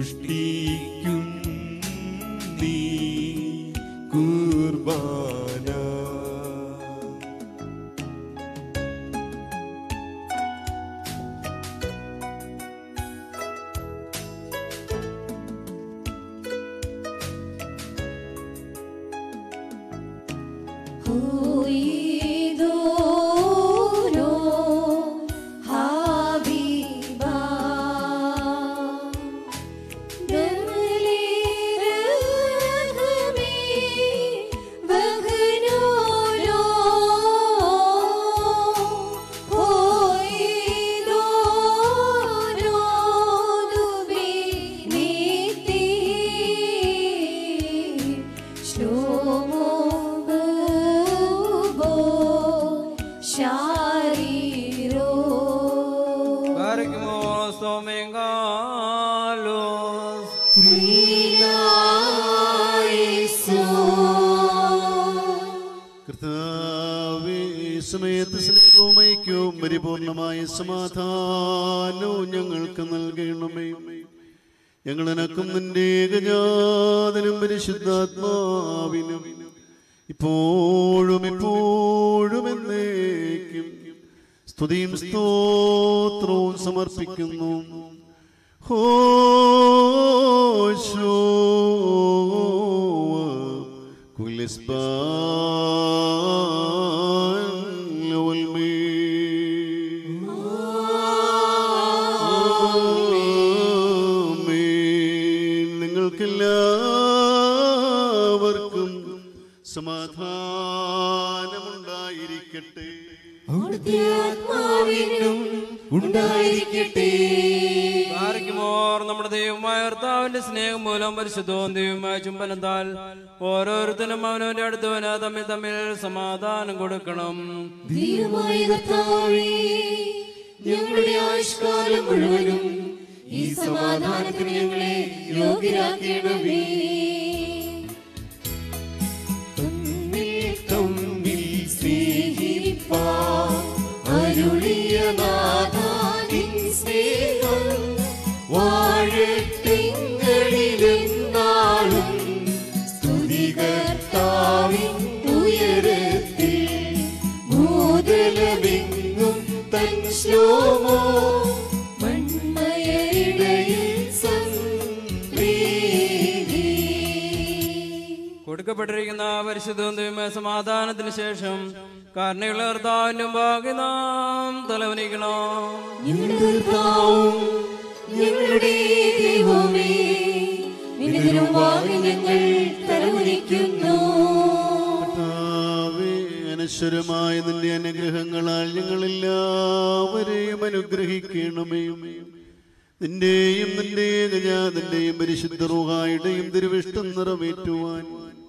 കുർബാന സമയത്ത് സ്നേഹവും ഐക്യവും പരിപൂർണമായ സമാധാനവും ഞങ്ങൾക്ക് നൽകണമേ. ഞങ്ങളനക്കും നിന്റെ ഏകജാതനും പരിശുദ്ധാത്മാവിനും ഇപ്പോഴും എപ്പോഴും എന്നേക്കും സ്തുതിയും സ്തോത്രവും സമർപ്പിക്കുന്നു. ഹോശോ നിങ്ങൾക്കെല്ലാവർക്കും സമാധാനമുണ്ടായിരിക്കട്ടെ. ഉണ്ടായിരിക്കട്ടെ. നമ്മുടെ ദൈവമായ കർത്താവിന്റെ സ്നേഹം മൂലം പരിശുദ്ധവും ദൈവമായ ചുംബനത്താൽ ഓരോരുത്തരും അവനവന്റെ അടുത്തവന് തമ്മിൽ തമ്മിൽ സമാധാനം കൊടുക്കണം. ദൈവമായ കർത്താവേ, ഞങ്ങളുടെ ആയുഷ്കാലം മുഴുവനും ഈ സമാധാനത്തിന് ഞങ്ങളെ യോഗ്യരാക്കണമേ. തമ്മിൽ സ്നേഹിപ്പാൻ അരുളിയ നാഥാനിൻ സ്നേഹം വാഴത്തിങ്കളിലെന്നാളും സ്തുതികർത്താവിൻ ഉയരത്തിൽ ഭൂതലമെങ്ങും തൻ ശ്ലോമോ കൊടുക്കപ്പെട്ടിരിക്കുന്ന പരിശുദ്ധ സമാധാനത്തിന് ശേഷം കാരണയുള്ള കർത്താവിന്റെ മുമ്പാകെ നാം തലവനിക്കണം. ഞങ്ങളുടെ ദൈവമേ, നിന്റെ മുമ്പാകെ ഞങ്ങൾ തലവനിക്കുന്നു. അനശ്വരമായ നിന്റെ അനുഗ്രഹങ്ങളാൽ ഞങ്ങളെല്ലാവരെയും അനുഗ്രഹിക്കണമേ. നിന്റെയും നിന്റെ ഏകജാതന്റെയും പരിശുദ്ധ റൂഹായുടെയും തിരുവിഷ്ടം നിറവേറ്റുവാൻ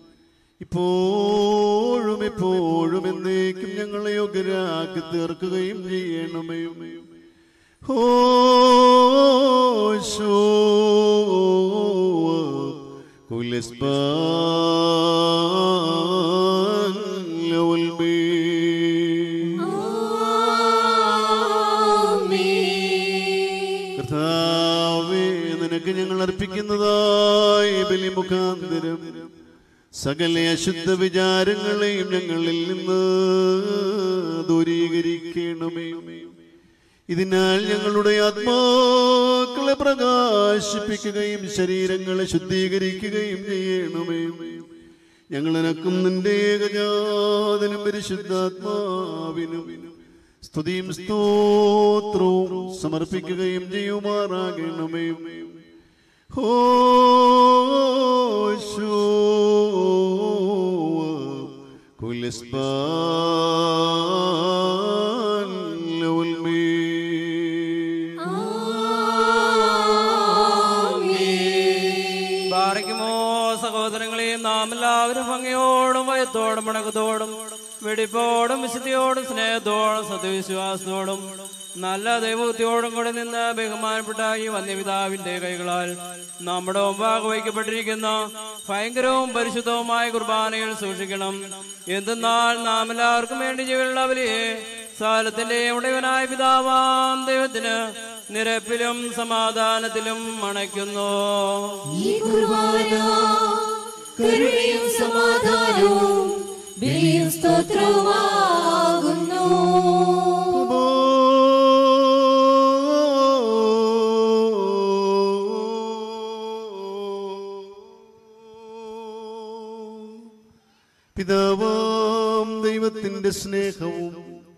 ഇപ്പോഴും എപ്പോഴും എന്നേക്കും ഞങ്ങളെ യോഗ്യരാക്കി തീർക്കുകയും ചെയ്യണമേ. ഹോശോ കർത്താവേ, നിനക്ക് ഞങ്ങൾ അർപ്പിക്കുന്നതായി ബലി മുഖാന്തരം സകല അശുദ്ധ വിചാരങ്ങളെയും ഞങ്ങളിൽ നിന്ന് ദൂരീകരിക്കണമേ. ഇതിനാൽ ഞങ്ങളുടെ ആത്മാക്കളെ പ്രകാശിപ്പിക്കുകയും ശരീരങ്ങളെ ശുദ്ധീകരിക്കുകയും ചെയ്യണമേ. ഞങ്ങളനക്കും നിന്റെ ഏകജാതനും പരിശുദ്ധാത്മാവിനും സ്തുതിയും സ്തോത്രവും സമർപ്പിക്കുകയും ചെയ്യുമാറാകണമേ. ഹോശോ സഹോദരങ്ങളെയും നാം എല്ലാവരും ഭംഗിയോടും വയത്തോടും മണക്കത്തോടും വെടിപ്പോടും വിശുദ്ധിയോടും സ്നേഹത്തോടും സത്യവിശ്വാസത്തോടും നല്ല ദൈവഭക്തിയോടും കൂടെ നിന്ന് ബഹുമാനപ്പെട്ട ഈ വന്യപിതാവിന്റെ കൈകളാൽ നമ്മുടെ മുമ്പാകെ വയ്ക്കപ്പെട്ടിരിക്കുന്ന ഭയങ്കരവും പരിശുദ്ധവുമായ കുർബാനയിൽ സൂക്ഷിക്കണം. എന്തെന്നാൽ നാം എല്ലാവർക്കും വേണ്ടി ജീവനുള്ള ബലിയെ സകലത്തിന്റെ ഉടയവനായ പിതാവാം ദൈവത്തിന് നിരപ്പിലും സമാധാനത്തിലും അണയ്ക്കുന്നു. ഈ കുർബാന കരുണയും സമാധാനവും ബലിയും സ്തോത്രവുമാകുന്നു. പിതാവാം ദൈവത്തിന്റെ സ്നേഹവും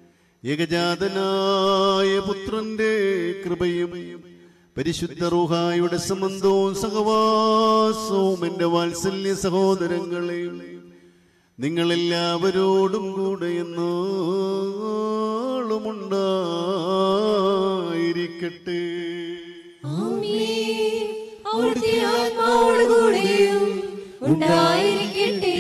ഏകജാതനായ പുത്രന്റെ കൃപയും പരിശുദ്ധ റൂഹായുടെ സംബന്ധവും സഹവാസവും എന്റെ വാത്സല്യ സഹോദരങ്ങളെയും നിങ്ങളെല്ലാവരോടും കൂടെ എന്നാളും ഉണ്ടായിരിക്കട്ടെ. അവിടുത്തെ ആത്മാവോടുകൂടെയും ഉണ്ടായിരിക്കട്ടെ.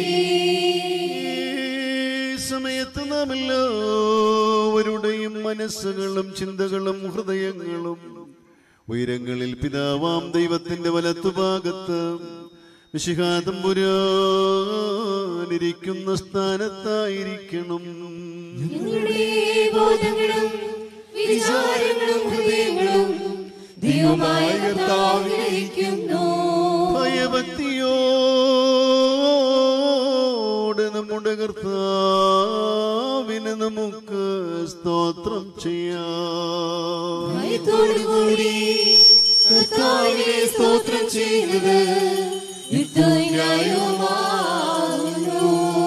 സമയത്ത് നാം എല്ലാവരുടെയും മനസ്സുകളും ചിന്തകളും ഹൃദയങ്ങളും ഉയരങ്ങളിൽ പിതാവാം ദൈവത്തിന്റെ വലത്തുഭാഗത്ത് മിശിഹാതമ്പുരാനിരിക്കുന്ന സ്ഥാനത്തായിരിക്കണം. ഞങ്ങളുടെ ബോധങ്ങളും വിചാരങ്ങളും ഹൃദയങ്ങളും ദൈവമായ കർത്താവിലിരിക്കുന്നു. ഭയഭക്തിയോടെ നമ്മുടെ കർത്താവിന് നമുക്ക് സ്തോത്രം ചെയ്യാം. ഭയത്തോടുകൂടി കർത്താവിനെ സ്തോത്രം ചെയ്യുന്നത് യുക്തവും ന്യായവുമാകുന്നു.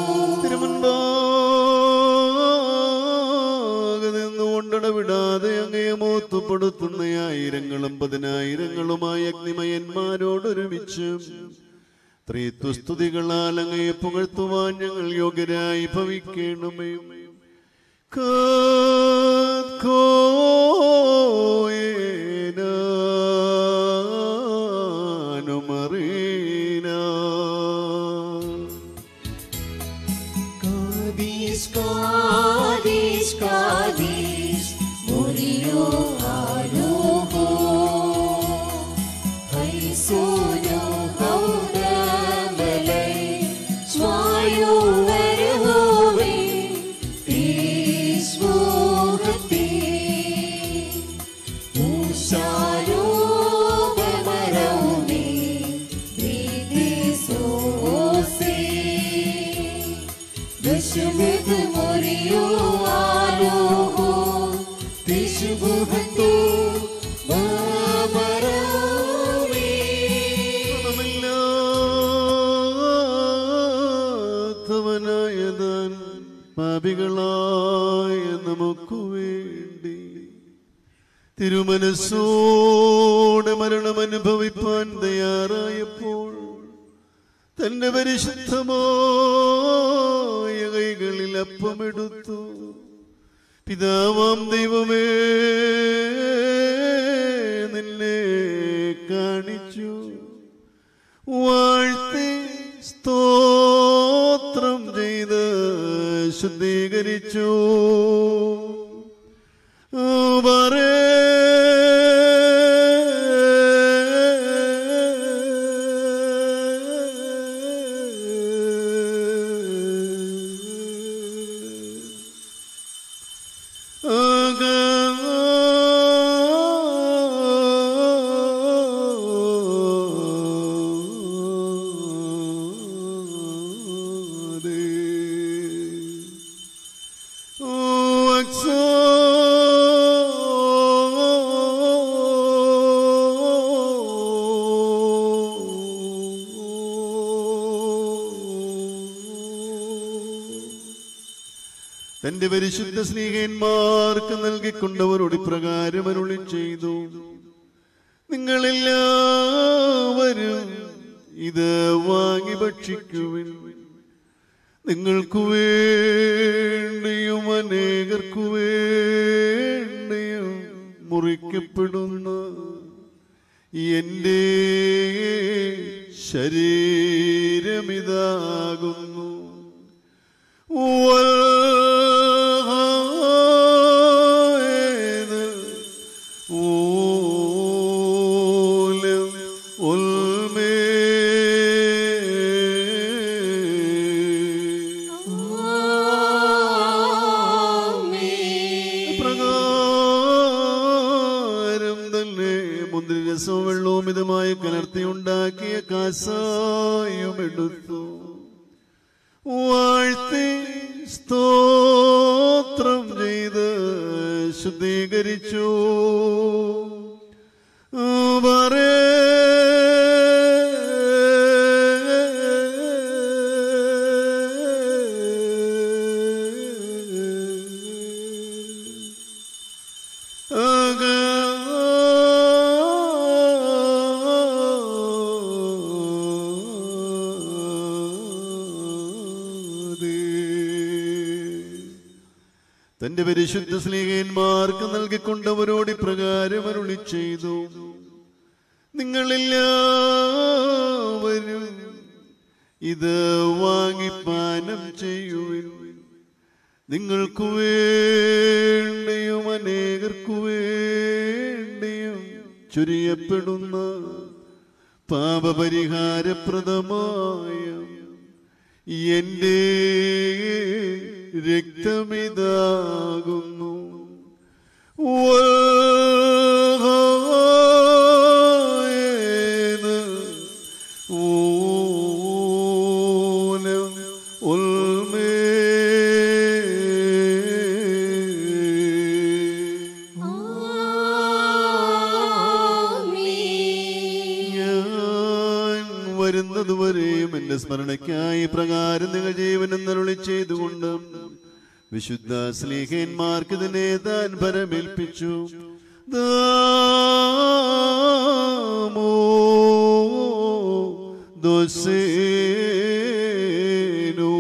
തിരുമുൻപാകെ നിന്നുകൊണ്ടിടവിടാതെ അങ്ങയെ മോത്തുപ്പെടുത്തുന്ന ആയിരങ്ങളും പതിനായിരങ്ങളുമായ അഗ്നിമയന്മാരോടൊരുമിച്ച് ത്രിത്വസ്തുതികളാൽ അങ്ങയെ പുകഴ്ത്തുവാൻ ഞങ്ങൾ യോഗ്യരായി ഭവിക്കണമേ. Kadis, Kadis, Murio Aloho, Haisuno Haudamalai, Swayo Verhove, Iswohati, Usaro Bamaraume, Vidisose, Vishwamit Murio Aloho, Tishbuhatu Bamaraume. ായതാൻ പാപികളായ നമുക്കു വേണ്ടി തിരുമനസ്സോടെ മരണമനുഭവിപ്പാൻ തയ്യാറായപ്പോൾ തന്റെ പരിശുദ്ധമായ കൈകളിൽ അപ്പമെടുത്തു. പിതാവാം ദൈവമേ, നിന്നെ കാണിച്ചു വാഴ്ത്തി സ്തോത്രം ചെയ്ത് ശുദ്ധീകരിച്ചു. തന്റെ പരിശുദ്ധ സ്നേഹന്മാർക്ക് നൽകിക്കൊണ്ടവരോട് ഇപ്രകാരം അരുളി ചെയ്തു: നിങ്ങളെല്ലാവരും ഇത് വാങ്ങി ഭക്ഷിക്കുവിൻ. നിങ്ങൾക്കു വേണ്ടിയും അനേകർക്കു വേണ്ടിയും മുറിക്കപ്പെടുന്ന എന്റെ ശരീരമിതാകുന്നു. മുന്തിരിരസവും വെള്ളവും ഇതുമായി കലർത്തിയുണ്ടാക്കിയ കാസായും എടുത്തു. വാഴ്ത്തി സ്തോത്രം ചെയ്ത് ശുദ്ധീകരിച്ചു. തന്റെ പരിശുദ്ധ സ്നേഹന്മാർക്ക് നൽകിക്കൊണ്ടവരോട് ഇപ്രകാരം അരുളി ചെയ്തു. നിങ്ങളെല്ലാവരും ഇത് വാങ്ങിപ്പാനം ചെയ്യുവിൻ. നിങ്ങൾക്കു വേണ്ടിയും അനേകർക്കു വേണ്ടിയും ചൊരിയപ്പെടുന്ന പാപപരിഹാരപ്രദമായ എന്റെ രക്തമിതാകുന്നു. വരുന്നതുവരെയും എന്റെ സ്മരണയ്ക്കായി പ്രകാരം നിങ്ങൾ ജീവനം അരുളി ചെയ്തുകൊണ്ട് വിശുദ്ധ സ്നേഹന്മാർക്ക് ഇതിനെ താൻ ഫലമേൽപ്പിച്ചു. ദാമോ ദോസേനോ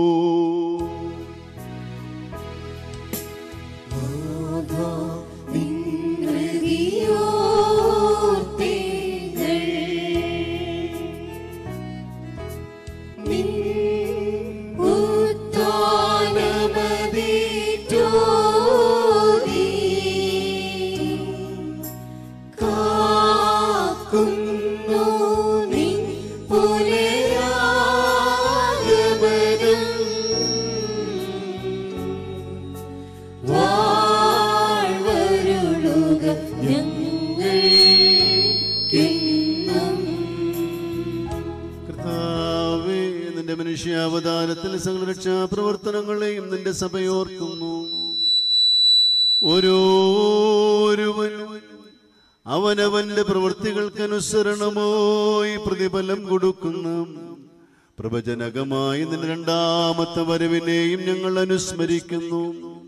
മനുഷ്യാവതാരത്തിൽ സകല രക്ഷാപ്രവർത്തനങ്ങളെയും നിന്റെ സഭയോർക്കുന്നു. ഓരോരുവനും അവനവന്റെ പ്രവൃത്തികൾക്കനുസരണമായി പ്രതിഫലം കൊടുക്കുന്ന പ്രവചനകമായി നിന്റെ രണ്ടാമത്തെ വരവിനെയും ഞങ്ങൾ അനുസ്മരിക്കുന്നു.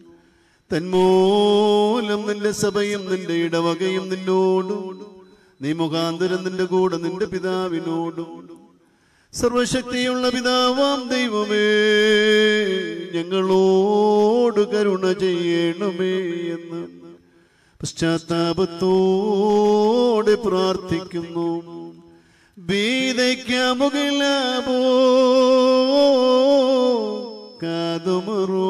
തന്മൂലം നിന്റെ സഭയും നിന്റെ ഇടവകയും നിന്നോടും നീ മുഖാന്തരം നിന്റെ കൂടെ നിന്റെ പിതാവിനോടും സർവശക്തിയുള്ള പിതാവാം ദൈവമേ ഞങ്ങളോട് കരുണ ചെയ്യണമേ എന്ന് പശ്ചാത്താപത്തോടെ പ്രാർത്ഥിക്കുന്നു. ബീതയ്ക്കാമുകിലാബോ കാതുമറോ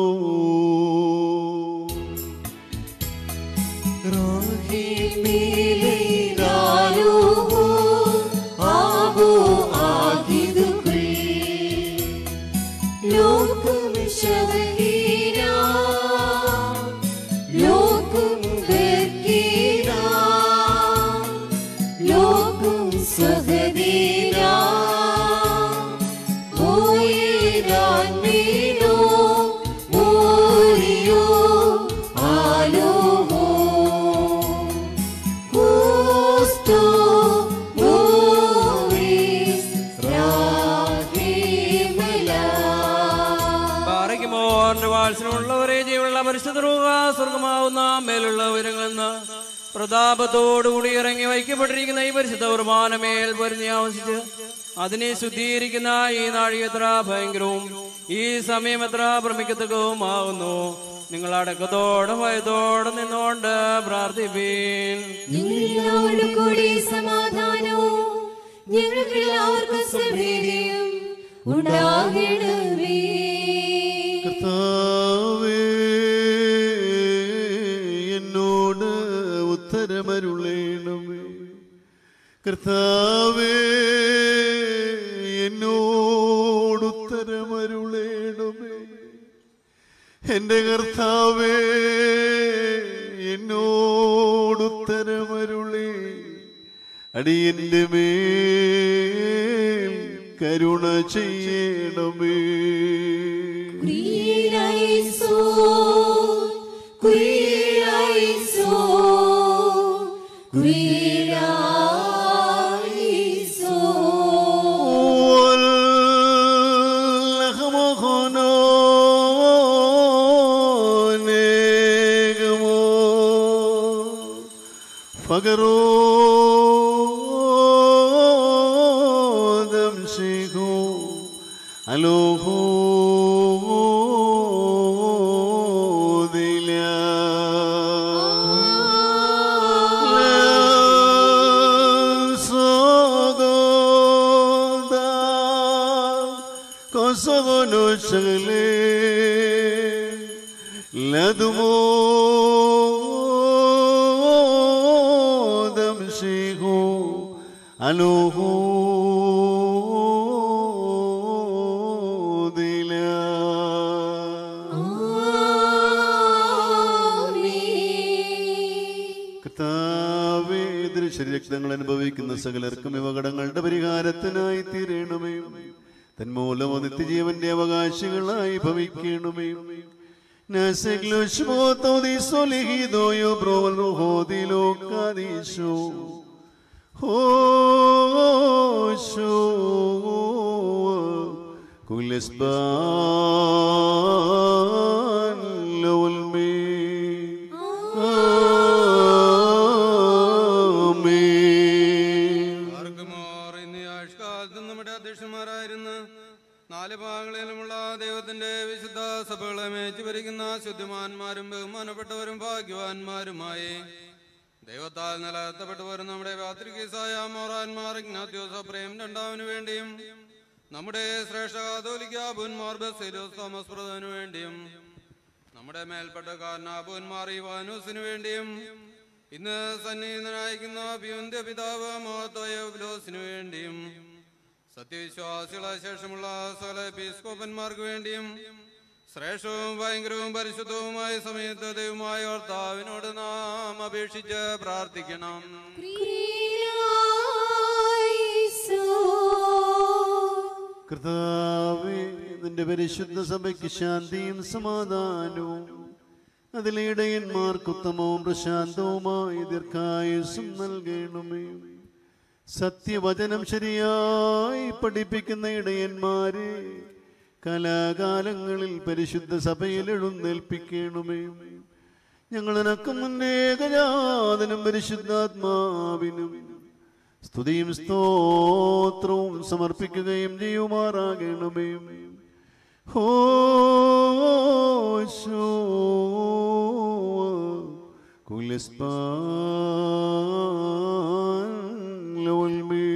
സ്വർഗമാവുന്ന മേലുള്ള ഉയരങ്ങളിൽ നിന്ന് പ്രതാപത്തോടുകൂടി ഇറങ്ങി വയ്ക്കപ്പെട്ടിരിക്കുന്ന ഈ പരിശുദ്ധ കുർബാനമേൽ പൊരിഞ്ഞ് ആവശിച്ച് അതിനെ ശുദ്ധീകരിക്കുന്ന ഈ നാഴിക എത്ര ഭയങ്കരവും ഈ സമയം എത്ര ഭ്രമിക്കത്തക്കവുമാകുന്നു. നിങ്ങൾ അടക്കത്തോടെ ഭയത്തോടെ നിന്നുകൊണ്ട് പ്രാർത്ഥിപ്പീൻ. കൂടി സമാധാനവും ഞങ്ങൾക്കെല്ലാവർക്കും സമൃദ്ധിയും ഉണ്ടാകണമേ. കർത്താവേ എന്നോട് ഉത്തരമരുളേണമേ. കർത്താവേ എന്നോട് ഉത്തരമരുളേണമേ. എന്റെ കർത്താവേ എന്നോട് ഉത്തരമരുളേ. അടിയന്റെ മേൽ കരുണ ചെയ്യണമേ. فقرودم شيخو ألوهو ديلا لصدودا كصدنو شغلي لدمو دمشيخو ألوهو ديلا കർത്താവേ, ശരീരങ്ങൾ അനുഭവിക്കുന്ന സകലർക്കും ഇവകടങ്ങളുടെ പരിഹാരത്തിനായി തീരണമേ. തന്മൂലം നിത്യജീവന്റെ അവകാശികളായി ഭവിക്കണമേ. നമ്മുടെ അധ്യക്ഷന്മാരായിരുന്ന 4 ഭാഗങ്ങളിലുമുള്ള ദൈവത്തിന്റെ വിശുദ്ധ സഭകളെ മേച്ചു ഭരിക്കുന്ന ശുദ്ധിമാന്മാരും ബഹുമാനപ്പെട്ടവരും ഭാഗ്യവാന്മാരുമായി ദൈവത്താൽ നിലനിർത്തപ്പെട്ടവരും നമ്മുടെ പാത്രികീസായ മോറാൻമാർ ഇഗ്നാത്യോസ് പ്രേം രണ്ടാവിനു വേണ്ടിയും നമ്മുടെ ശ്രേഷ്ഠ കാതോലിക്ക അബൂന്മാർ ബസേലിയോസ് തോമസ് പ്രധാനു വേണ്ടിയും നമ്മുടെ മേൽപ്പെട്ടക്കാരൻ അബൂന്മാർ ഇവാനൂസിനു വേണ്ടിയും ഇന്ന് സന്നിഹിതനായിരിക്കുന്ന അഭിയുന്റെ പിതാവ് മോത്തോയോസിനു വേണ്ടിയും സത്യവിശ്വാസികളെ ശേഷമുള്ള സകല എപ്പിസ്കോപ്പന്മാർക്ക് വേണ്ടിയും ശ്രേഷ്ഠവും ഭയങ്കരവും പരിശുദ്ധവുമായ സമയത്ത് ദൈവമായ കർത്താവിനോട് നാം അപേക്ഷിച്ച് പ്രാർത്ഥിക്കണം. കർത്താവേ, നിന്റെ പരിശുദ്ധ സഭയ്ക്ക് ശാന്തിയും സമാധാനവും അതിലെ ഇടയന്മാർക്ക് ഉത്തമവും പ്രശാന്തവുമായ ദീർഘായുസ്സും നൽകണമേ. സത്യവചനം ശരിയായി പഠിപ്പിക്കുന്ന ഇടയന്മാരെ കലാകാലങ്ങളിൽ പരിശുദ്ധ സഭയിൽ എഴുന്നേൽപ്പിക്കണമേ. ഞങ്ങൾ നിനക്കും നിന്റെ ഏകജാതനും പരിശുദ്ധാത്മാവിനും സ്തുതിയും സ്തോത്രവും സമർപ്പിക്കുകയും ചെയ്യുമാറാകണമേ. ഹോശോ കുലസ്പാൻ ലോൽമേ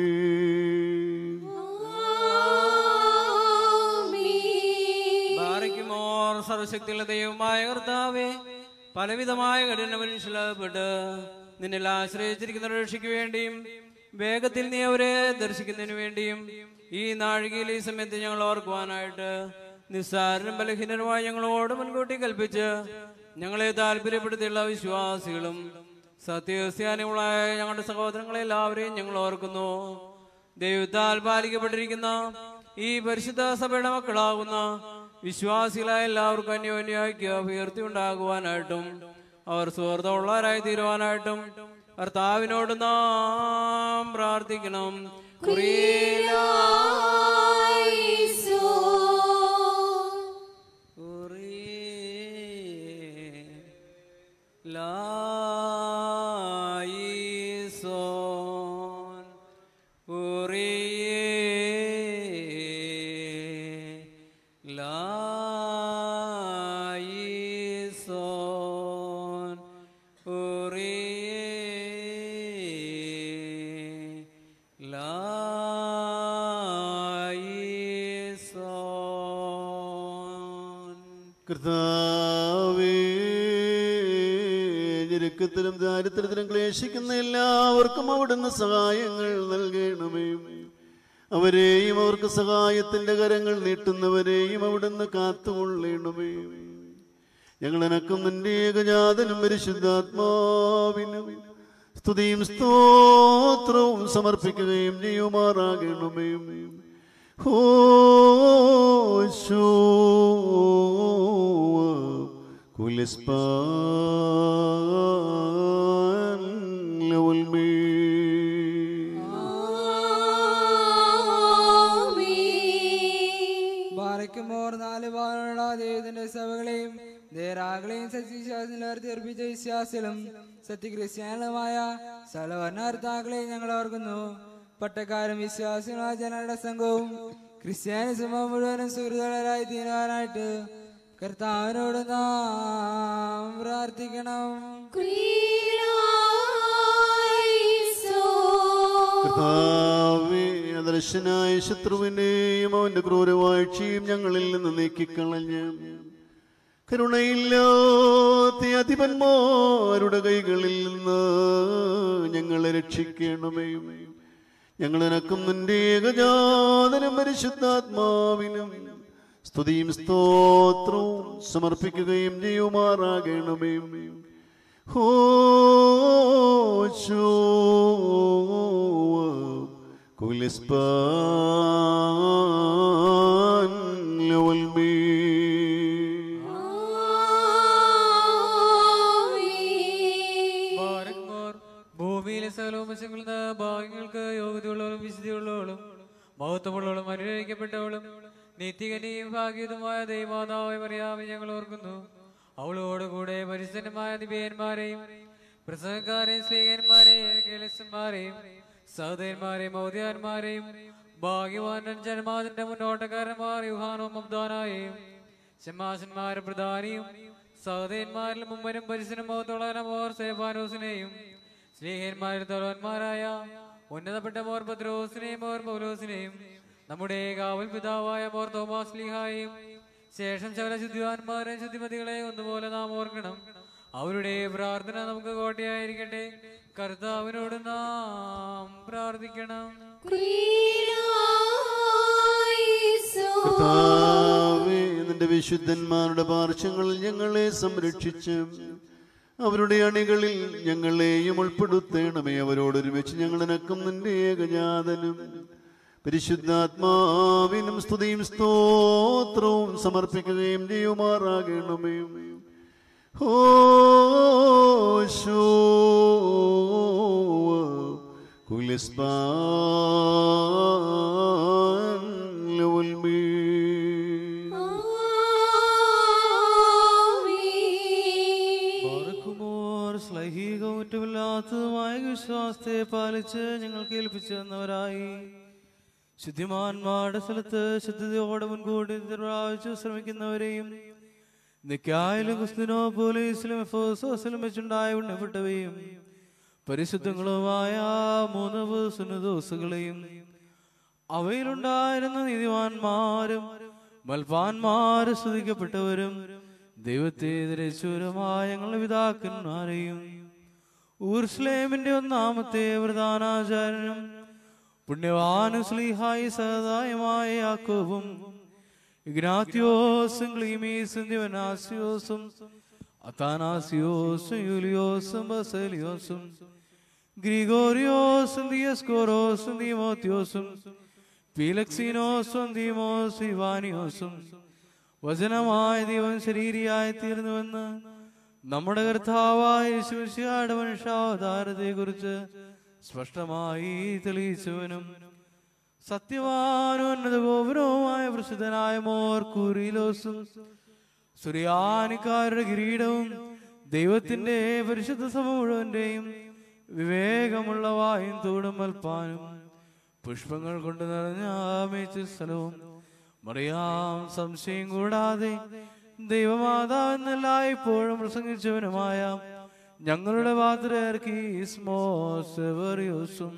സർവശക്തിയുള്ള ദൈവമായ കർത്താവേ, പലവിധമായ കഠിന മനുഷ്യപ്പെട്ട് നിന്നിൽ ആശ്രയിച്ചിരിക്കുന്ന രക്ഷയ്ക്ക് വേണ്ടിയും വേഗത്തിൽ നീ അവരെ ദർശിക്കുന്നതിനു വേണ്ടിയും ഈ നാഴികയിൽ ഈ സമയത്ത് ഞങ്ങൾ ഓർക്കുവാനായിട്ട് നിസ്സാരനും ബലഹീനരുമായി ഞങ്ങളോട് മുൻകൂട്ടി കൽപ്പിച്ച് ഞങ്ങളെ താല്പര്യപ്പെടുത്തിയുള്ള വിശ്വാസികളും സത്യക്രിസ്ത്യാനികളായ ഞങ്ങളുടെ സഹോദരങ്ങളെ എല്ലാവരെയും ഞങ്ങൾ ഓർക്കുന്നു. ദൈവത്താൽ പാലിക്കപ്പെട്ടിരിക്കുന്ന ഈ പരിശുദ്ധ സഭയുടെ മക്കളാകുന്ന വിശ്വാസികളായ എല്ലാവർക്കും അന്യോന്യയ്ക്ക് ഉയർത്തി ഉണ്ടാകുവാനായിട്ടും അവർ സുഹൃത്തുള്ളവരായി തീരുവാനായിട്ടും കർത്താവിനോട് നാം പ്രാർത്ഥിക്കണം. കർത്താവേ, ഞെരുക്കത്തിലും ദാരിദ്ര്യത്തിലും ക്ലേശിക്കുന്ന എല്ലാവർക്കും അവിടുന്ന് സഹായങ്ങൾ നൽകണമേ. അവരെയും അവർക്ക് സഹായത്തിന്റെ കരങ്ങൾ നീട്ടുന്നവരെയും അവിടുന്ന് കാത്തുകൊള്ളണമേ. ഞങ്ങൾ നിനക്കും നിന്റെ ഏകജാതനും പരിശുദ്ധാത്മാവിനും സ്തുതിയും സ്തോത്രവും സമർപ്പിക്കുകയും ചെയ്യുമാറാകണമേ. ഹോശോ കുലസ്പാൻ ലോൽമേ ബാരയ്ക്കുമോർ 4 ഭാഗങ്ങളുള്ള ദൈവത്തിന്റെ സഭകളെയും ദേരാകളെയും സത്യവിശ്വാസത്തിൽ തീർപ്പിച്ച വിശ്വാസികളും സത്യക്രിസ്ത്യാനികളുമായ സകലവർണ്ണാർത്ഥാക്കളെ ഞങ്ങൾ ഓർക്കുന്നു. പട്ടക്കാരും വിശ്വാസികളുമായ ജനങ്ങളുടെ സംഘവും ക്രിസ്ത്യാനി സമൂഹം മുഴുവനും സുഹൃത്തുക്കളായി തീരുവാനായിട്ട് കർത്താവിനോട് നാം പ്രാർത്ഥിക്കണം. കർത്താവേ, അദർശനായ ശത്രുവിനെയും അവന്റെ ക്രൂരവാഴ്ചയും ഞങ്ങളിൽ നിന്ന് നീക്കിക്കളഞ്ഞ് കരുണയില്ലാത്ത അധിപന്മാരുടെ കൈകളിൽ നിന്ന് ഞങ്ങളെ രക്ഷിക്കണമേ. ഞങ്ങൾ നിനക്കും നിന്റെ ഏകജാതനും പരിശുദ്ധാത്മാവിനും സ്തുതിയും സ്തോത്രവും സമർപ്പിക്കുകയും ചെയ്യുമാറാകണമേ. ഹോശോ കുലിസ്പാൻ ലവൽമേ. ഭൂമിയിലെ സകലോമശങ്ങളിൽ നിന്ന് ഭാഗ്യങ്ങൾക്ക് യോഗ്യതയുള്ളവളും വിശുദ്ധിയുള്ളവളും മഹത്വമുള്ളവളും അനുഗ്രഹിക്കപ്പെട്ടവളും നിത്യകനിയും ഭാഗ്യതുമായ ദൈവമാതാവായ മറിയാമെ ഞങ്ങൾ ഓർക്കുന്നു. അവളോടുകൂടെ പരിശുദ്ധന്മാരായ ദിവ്യന്മാരെയും പ്രസംഗക്കാരെയും സ്ത്രീകന്മാരെയും കേലസ്യന്മാരെയും സഹോദരന്മാരെയും മൗദ്യാന്മാരെയും ഭാഗ്യവാൻ ജന്മാതിന്റെ മുന്നോട്ടക്കാരന്മാർ യുഹാനും അബ്ദാനായും ശമാശന്മാരും പ്രധാനിയും സഹോദരന്മാരിൽ മുമ്പനും പരിസരം മൗത്തോളനമോർ സേഫാനോസിനെയും സ്നേഹന്മാരിൽ തലവന്മാരായ ഉന്നതപ്പെട്ട മോർ പത്രോസിനെയും മോർ പൗലോസിനെയും നമ്മുടെ കാവൽ പിതാവായ മോർ തോമാസ് ലീഹായും ശേഷം സകല ശുദ്ധിവാന്മാരെ ശുദ്ധിമതികളെ ഒന്നുപോലെ നാം ഓർക്കണം. അവരുടെ പ്രാർത്ഥന നമുക്ക് കോട്ടയായിരിക്കട്ടെ. കർത്താവിനോട് നാം പ്രാർത്ഥിക്കണം. കർത്താവേ, നിന്റെ വിശുദ്ധന്മാരുടെ പാർശ്വങ്ങളിൽ ഞങ്ങളെ സംരക്ഷിച്ച് അവരുടെ അണികളിൽ ഞങ്ങളെയും ഉൾപ്പെടുത്തണമേ. അവരോടൊരുമിച്ച് ഞങ്ങൾ നിനക്കും നിന്റെ ഏകജാതനും പരിശുദ്ധാത്മാവിനും സ്തുതിയും സ്തോത്രവും സമർപ്പിക്കുകയും ചെയ്യുമാറാകണമേ. ഹോശോ കുലിസ്പാൻ ലവൽമേ. സ്ലൈഹികവുമില്ലാത്തതുമായ വിശ്വാസത്തെ പാലിച്ച് ഞങ്ങൾക്ക് ഏൽപ്പിച്ചു തന്നവരായി ശുദ്ധിമാന്മാരുടെ സ്ഥലത്ത് ശുദ്ധിയോടെ മുൻകൂട്ടി പ്രാപിച്ചു ശ്രമിക്കുന്നവരെയും നിക്കായാലും ക്രിസ്തുനോ പോലീസിലും എഫോസോസിലും വെച്ചുണ്ടായ ഉണ്ണപ്പെട്ടവയും പരിശുദ്ധങ്ങളുമായ 3 സുന്നതോസുകളെയും അവയിലുണ്ടായിരുന്ന നീതിമാന്മാരും മൽപാന്മാരും സ്തുതിക്കപ്പെട്ടവരും ദൈവത്തെ ധരിച്ചവരുമായ ഞങ്ങളുടെ പിതാക്കന്മാരെയും ഊർസ്ലേമിന്റെ 1-ാമത്തെ പ്രധാനാചാര്യനും പുണ്യവാനും സ്ലീഹായി സഹതായമായ യാക്കോബും ഇഗ്നാത്യോസും ക്ലീമീസും ദിവനാസിയോസും അത്താനാസിയോസും യൂലിയോസും ബസേലിയോസും ഗ്രിഗോറിയോസും ദിയസ്കോറോസും ദീമോത്യോസും പീലക്സീനോസും ദീമോസ് ഇവാനിയോസും വചനമായ ദൈവം ശരീരിയായി തീർന്നുവെന്ന് നമ്മുടെ കർത്താവായ യേശുമിശിഹായുടെ മനുഷ്യാവതാരത്തെ കുറിച്ച് സ്പഷ്ടമായി തെളിയിച്ചവനും സത്യവാനോന്നത ഗോപുരവുമായ പ്രസിദ്ധനായ മോർ കൂറിലോസും സുറിയാനിക്കാരുടെ കിരീടവും ദൈവത്തിന്റെ പരിശുദ്ധ സഭ മുഴുവന്റെയും വിവേകമുള്ള വായും തൂടും മൽപ്പാനും പുഷ്പങ്ങൾ കൊണ്ട് നിറഞ്ഞ ആമേച്ച സ്ഥലവും മറിയാം സംശയം കൂടാതെ ദൈവമാതാവെന്നല്ലായ്പ്പോഴും പ്രസംഗിച്ചവനുമായ ഞങ്ങളുടെ പാത്രീസും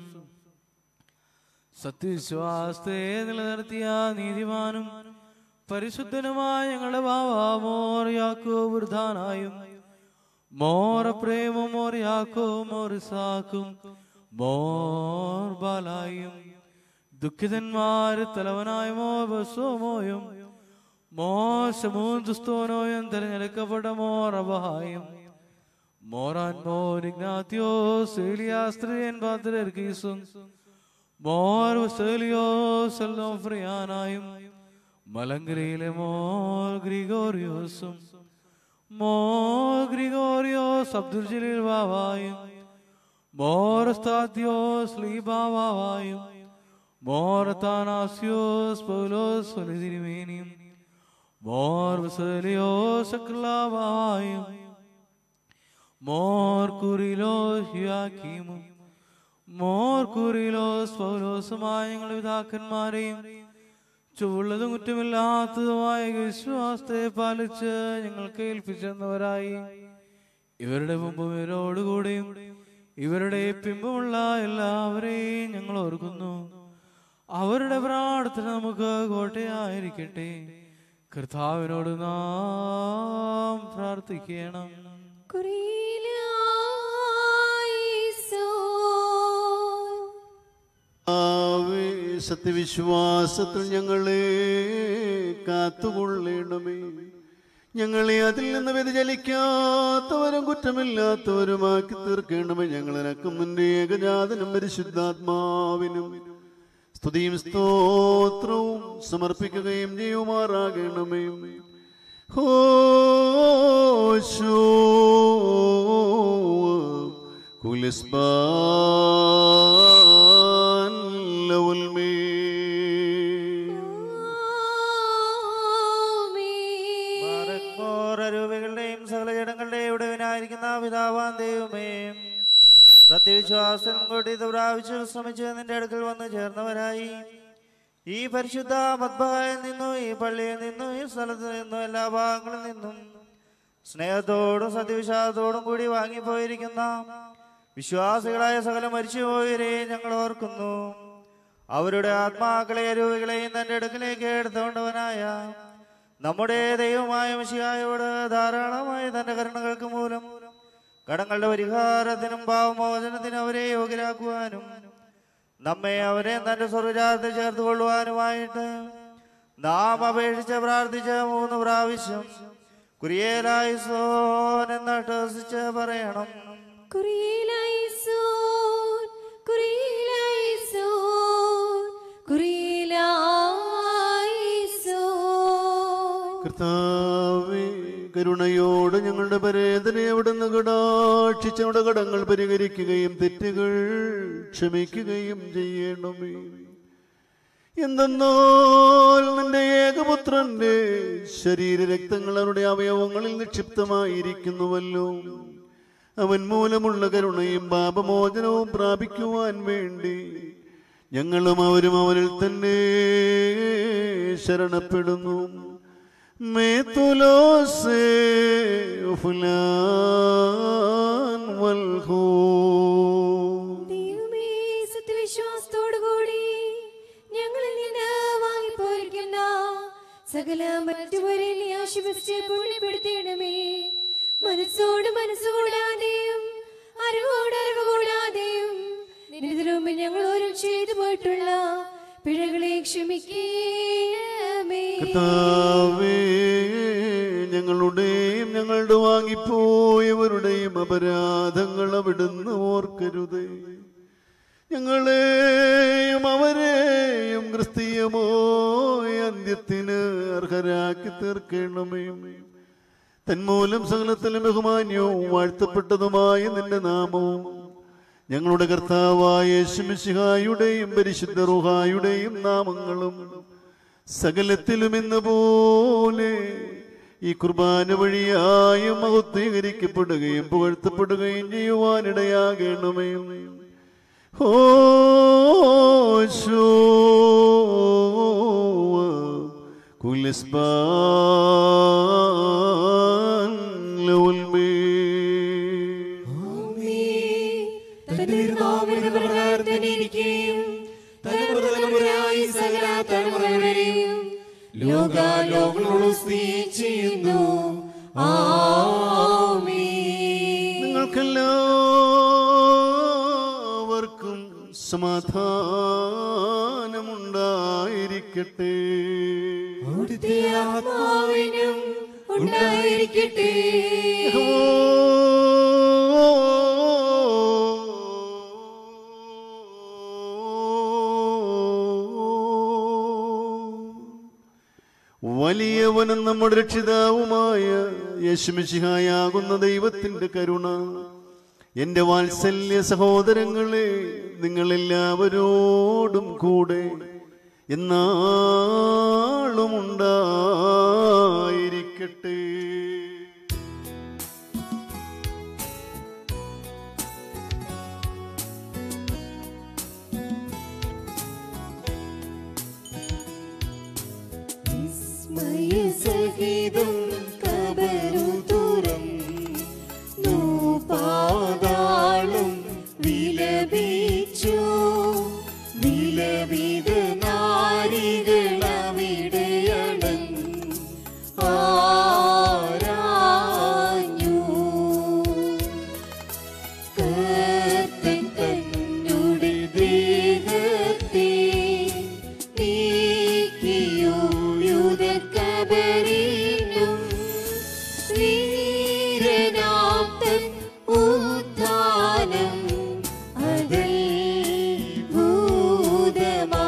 സത്യവിശ്വാസത്തെ നിലനിർത്തിയ നീതിമാനും പരിശുദ്ധനുമായ ഞങ്ങളുടെ ബാവാമോർ യാക്കോബ് വൃദ്ധാനായും മോർ പ്രേമം മോർ യാക്കോബ് മോർ ഇസാക്കും മോർ ബാലായും ദുഃഖിതന്മാര് തലവനായ മോർ ബസോമോയും മോശമൂന്തുസ്തോനോയും തെരഞ്ഞെടുക്കപ്പെട്ട മോർ അബഹായും മോറാൻ മോർ ഇഗ്നാത്യോസ് ഏലിയാസ്ത്രീയൻ പാത്രർക്കീസും മോർ വസേലിയോസ് എല്ലോഫ്രിയാനായും മലങ്കരയിലെ മോർ ഗ്രിഗോറിയോസും മോർ ഗ്രിഗോറിയോസ് അബ്ദുൽ ജലീൽ ബാവായും മോർ സ്താത്യോസ് ലീബാവായും മോർ താനാസ്യോസ് പൗലോസ് വലുതിരുമേനിയും മോർ വസേലിയോസ് അക്ലാവായും മോർക്കുറിലോസ് യാക്കീമും മോർക്കുറിലോസ് പൗലോസുമായ ഞങ്ങളുടെ പിതാക്കന്മാരെയും ചുവള്ളതും കുറ്റമില്ലാത്തതുമായ വിശ്വാസത്തെ പാലിച്ച് ഞങ്ങൾക്ക് ഏൽപ്പിച്ചെന്നവരായി ഇവരുടെ മുമ്പും ഇവരോടുകൂടിയും ഇവരുടെ പിമ്പുമുള്ള എല്ലാവരെയും ഞങ്ങൾ ഓർക്കുന്നു. അവരുടെ പ്രാർത്ഥന നമുക്ക് കോട്ടയായിരിക്കട്ടെ. കർത്താവിനോട് നാം പ്രാർത്ഥിക്കണം. സത്യവിശ്വാസത്തിൽ ഞങ്ങളെ കാത്തുകൊള്ളണമേ. ഞങ്ങളെ അതിൽ നിന്ന് വ്യതിചലിക്കാത്തവരും കുറ്റമില്ലാത്തവരുമാക്കി തീർക്കണമേ. ഞങ്ങളെനക്കും നിന്റെ ഏകജാതനും പരിശുദ്ധാത്മാവിനും സ്തുതിയും സ്തോത്രവും സമർപ്പിക്കുകയും ചെയ്യുമാറാകണമേ. ഹോശോ കുലിസ്ബാൻ ലവൽമേ രൂപകളുടെയും സകല ജനങ്ങളുടെയും ഉടവിനായിരിക്കുന്ന പിതാവാൻ ദൈവമേ, സത്യവിശ്വാസം കൂട്ടി പ്രാപിച്ചു ശ്രമിച്ച് നിന്റെ അടുക്കൽ വന്ന് ചേർന്നവരായി ഈ പരിശുദ്ധ മദ്ബായിൽ നിന്നും ഈ പള്ളിയിൽ നിന്നും ഈ സ്ഥലത്ത് നിന്നും എല്ലാ ഭാഗങ്ങളിൽ നിന്നും സ്നേഹത്തോടും സത്യവിശ്വാസത്തോടും കൂടി വാങ്ങിപ്പോയിരിക്കുന്ന വിശ്വാസികളായ സകല മരിച്ചുപോയവരെ ഞങ്ങൾ ഓർക്കുന്നു. അവരുടെ ആത്മാക്കളെ രൂപകളെയും തന്റെ അടുക്കിലേക്ക് എടുത്തുകൊണ്ടവനായ നമ്മുടെ ദൈവമായ മിശിഹായോട് ധാരാളമായ തന്റെ കരുണകൾക്ക് മൂലം കടങ്ങളുടെ പരിഹാരത്തിനും പാവമോചനത്തിനും അവരെ യോഗ്യരാക്കുവാനും നമ്മെ അവരെ തന്റെ സ്വർഗ്ഗരാജ്യത്തിൽ ചേർത്ത് കൊള്ളുവാനുമായിട്ട് നാം അപേക്ഷിച്ച് പ്രാർത്ഥിച്ച 3 പ്രാവശ്യം കുരിയേലായിസോൻ എന്നിട്ട് വസിച്ച് പറയണം. കുരിയേലായിസോൻ, കുരിയേലായിസോൻ, കുരിയേലായിസോൻ. കർത്താവേ, കരുണയോട് ഞങ്ങളുടെ പരേതനെ അവിടുന്ന് കടാക്ഷിച്ചവരുടെ കടങ്ങൾ പരിഹരിക്കുകയും തെറ്റുകൾ ക്ഷമിക്കുകയും ചെയ്യണമേ. എന്തെന്നാൽ നിന്റെ ഏകപുത്രന്റെ ശരീരരക്തങ്ങൾ അവരുടെ അവയവങ്ങളിൽ നിക്ഷിപ്തമായിരിക്കുന്നുവല്ലോ. അവൻ മൂലമുള്ള കരുണയും പാപമോചനവും പ്രാപിക്കുവാൻ വേണ്ടി ഞങ്ങളും അവരും അവരിൽ തന്നെ ശരണപ്പെടുന്നു. ദൈവമേ, സത്യവിശ്വാസത്തോടുകൂടി ഞങ്ങളിൽ നിന്ന് വാങ്ങിപ്പോയിരിക്കുന്ന സകല മറ്റുവരിൽ നീ ആശീർവദിച്ച് പുണ്യപ്പെടുത്തിയിടമേ. മനസ്സോട് മനസ്സുകൂടാതെയും അറിവോട് അറിവ് കൂടാതെയും നിന്റെ മുമ്പിൽ ഞങ്ങൾ ഓരോ ചെയ്തു പോയിട്ടുള്ള പിഴകളെ ക്ഷമിക്കണമേ. കർത്താവേ, ഞങ്ങളുടെയും ഞങ്ങളുടെ വാങ്ങിപ്പോയവരുടെയും അപരാധങ്ങൾ അവിടുന്ന് ഓർക്കരുതേ. ഞങ്ങളെയും അവരെയും ക്രിസ്തീയമോ അന്ത്യത്തിന് അർഹരാക്കി തീർക്കണമേ. തന്മൂലം സകലത്തിലും ബഹുമാന്യവും വാഴ്ത്തപ്പെട്ടതുമായ നിന്റെ നാമവും ഞങ്ങളുടെ കർത്താവായ യേശുമിശിഹായുടെയും പരിശുദ്ധ റൂഹായുടെയും നാമങ്ങളും സകലത്തിലും എന്ന പോലെ ഈ കുർബാന വഴിയായി മഹത്വീകരിക്കപ്പെടുകയും പുകഴ്ത്തപ്പെടുകയും ചെയ്യുവാനിടയാകണമേ. ഹോശോ കുലിസ്ബാൻ ലവൽമേ. നിങ്ങൾക്കെല്ലാവർക്കും സമാധാനമുണ്ടായിരിക്കട്ടെ. ആത്മാവിനും ഉണ്ടായിരിക്കട്ടെ. വലിയവനും നമ്മുടെ രക്ഷിതാവുമായ യേശുമിശിഹായാകുന്ന ദൈവത്തിന്റെ കരുണ എന്റെ വാത്സല്യ സഹോദരങ്ങളെ നിങ്ങളെല്ലാവരോടും കൂടെ എന്നാളും ഉണ്ടായിരിക്കട്ടെ. ഇതും കബറു തുറന്നു പാതാളം വിലപിച്ചു വിലപിത നാരികളവിടെയടങ്ങി ആരാഞ്ഞു കർത്തൻ തന്നുടെ ദേഹത്തെ നീക്കിയോ യൂദക്കബറിലും വീരനാം തൻ ഉത്ഥാനം അത്ഭുതമാ.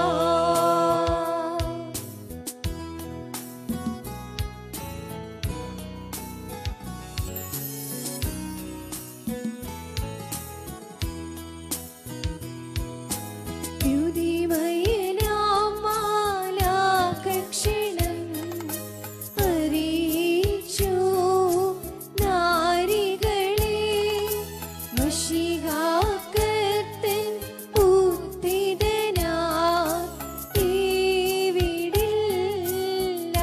ദ്യുതിമയനാം മാലാഖക്ഷണം അറിയിച്ചു നാരികളെ മശിഹാകർത്തൻ ഉത്ഥിതനായി ഇവിടില്ല.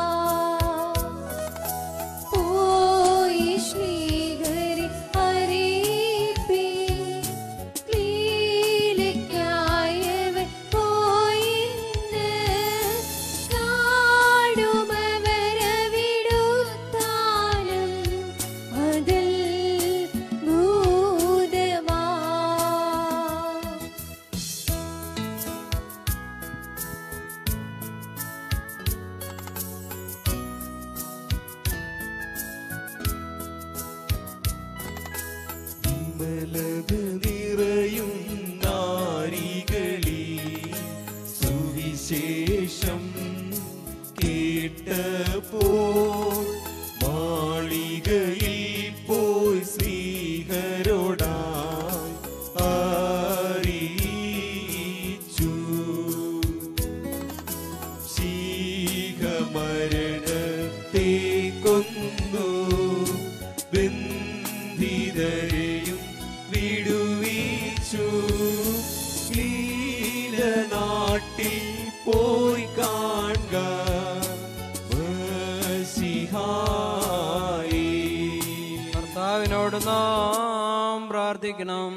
പോയി ശ്രീഹരി അറിയിപ്പിൻ ക്ലീലയ്ക്കായവൻ പോയിന്ന് കാണുമവരവിടുത്താനം അത്ഭുതമാ. വിമലത നിറയും നാരികളി സുവിശേഷം കേട്ടപ്പോൾ മാളികയിൽ പോയി ശ്രീഹരോടായി അറിയിച്ചു ശീഘമരണത്തെ കൊന്നു ബന്ധിതരെയും വിടുവിച്ചു നാട്ടിൽ പോയി കാണുക മശിഹായേ. കർത്താവിനോട് നാം പ്രാർത്ഥിക്കണം.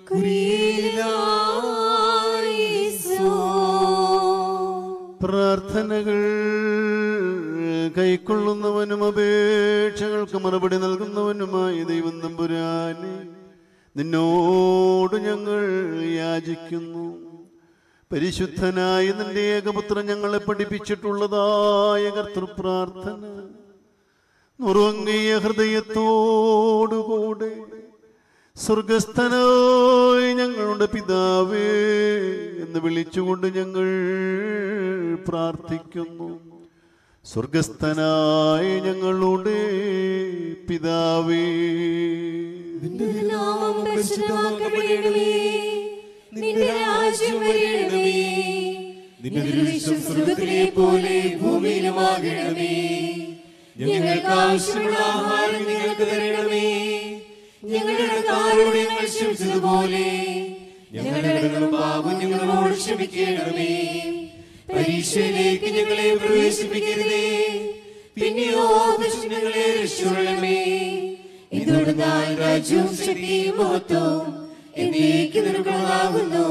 പ്രാർത്ഥനകൾ കൈക്കൊള്ളുന്നവനും അപേക്ഷകൾക്ക് മറുപടി നൽകുന്നവനുമായി ദൈവം തമ്പുരാനെ നിന്നോട് ഞങ്ങൾ യാചിക്കുന്നു. പരിശുദ്ധനായ നിന്റെ ഏകപുത്രൻ ഞങ്ങളെ പഠിപ്പിച്ചിട്ടുള്ളതായ കർത്തൃപ്രാർത്ഥന നുറുങ്ങിയ ഹൃദയത്തോടുകൂടെ സ്വർഗസ്ഥനായ ഞങ്ങളുടെ പിതാവേ എന്ന് വിളിച്ചുകൊണ്ട് ഞങ്ങൾ പ്രാർത്ഥിക്കുന്നു. സ്വർഗസ്ഥനായ ഞങ്ങളുടെ പിതാവേ, നിന്റെ നാമം പരിശുദ്ധമാക്കപ്പെടണമേ. നിന്റെ രാജ്യം വരണമേ. നിന്റെ തിരുവിഷ്ടം സ്വർഗ്ഗത്തിലെ പോലെ ഭൂമിയിലുമാകണമേ. ഞങ്ങൾക്ക് ആവശ്യമുള്ള ആഹാരം ഞങ്ങൾക്ക് തരണമേ. ഞങ്ങളുടെ കടക്കാരോട് ഞങ്ങൾ ക്ഷമിച്ചതുപോലെ ഞങ്ങളുടെ കടങ്ങളും പാപവും ഞങ്ങളോട് ക്ഷമിക്കണമേ. പരീക്ഷയിലേക്ക് ഞങ്ങളെ പ്രവേശിപ്പിക്കരുതേ, പിന്നെയോ ഞങ്ങളെ രക്ഷിക്കണമേ. ഇതോടെ രാജ്യവും ശക്തിയും മഹത്വവും എന്നേക്കും നിനക്കുള്ളതാകുന്നു.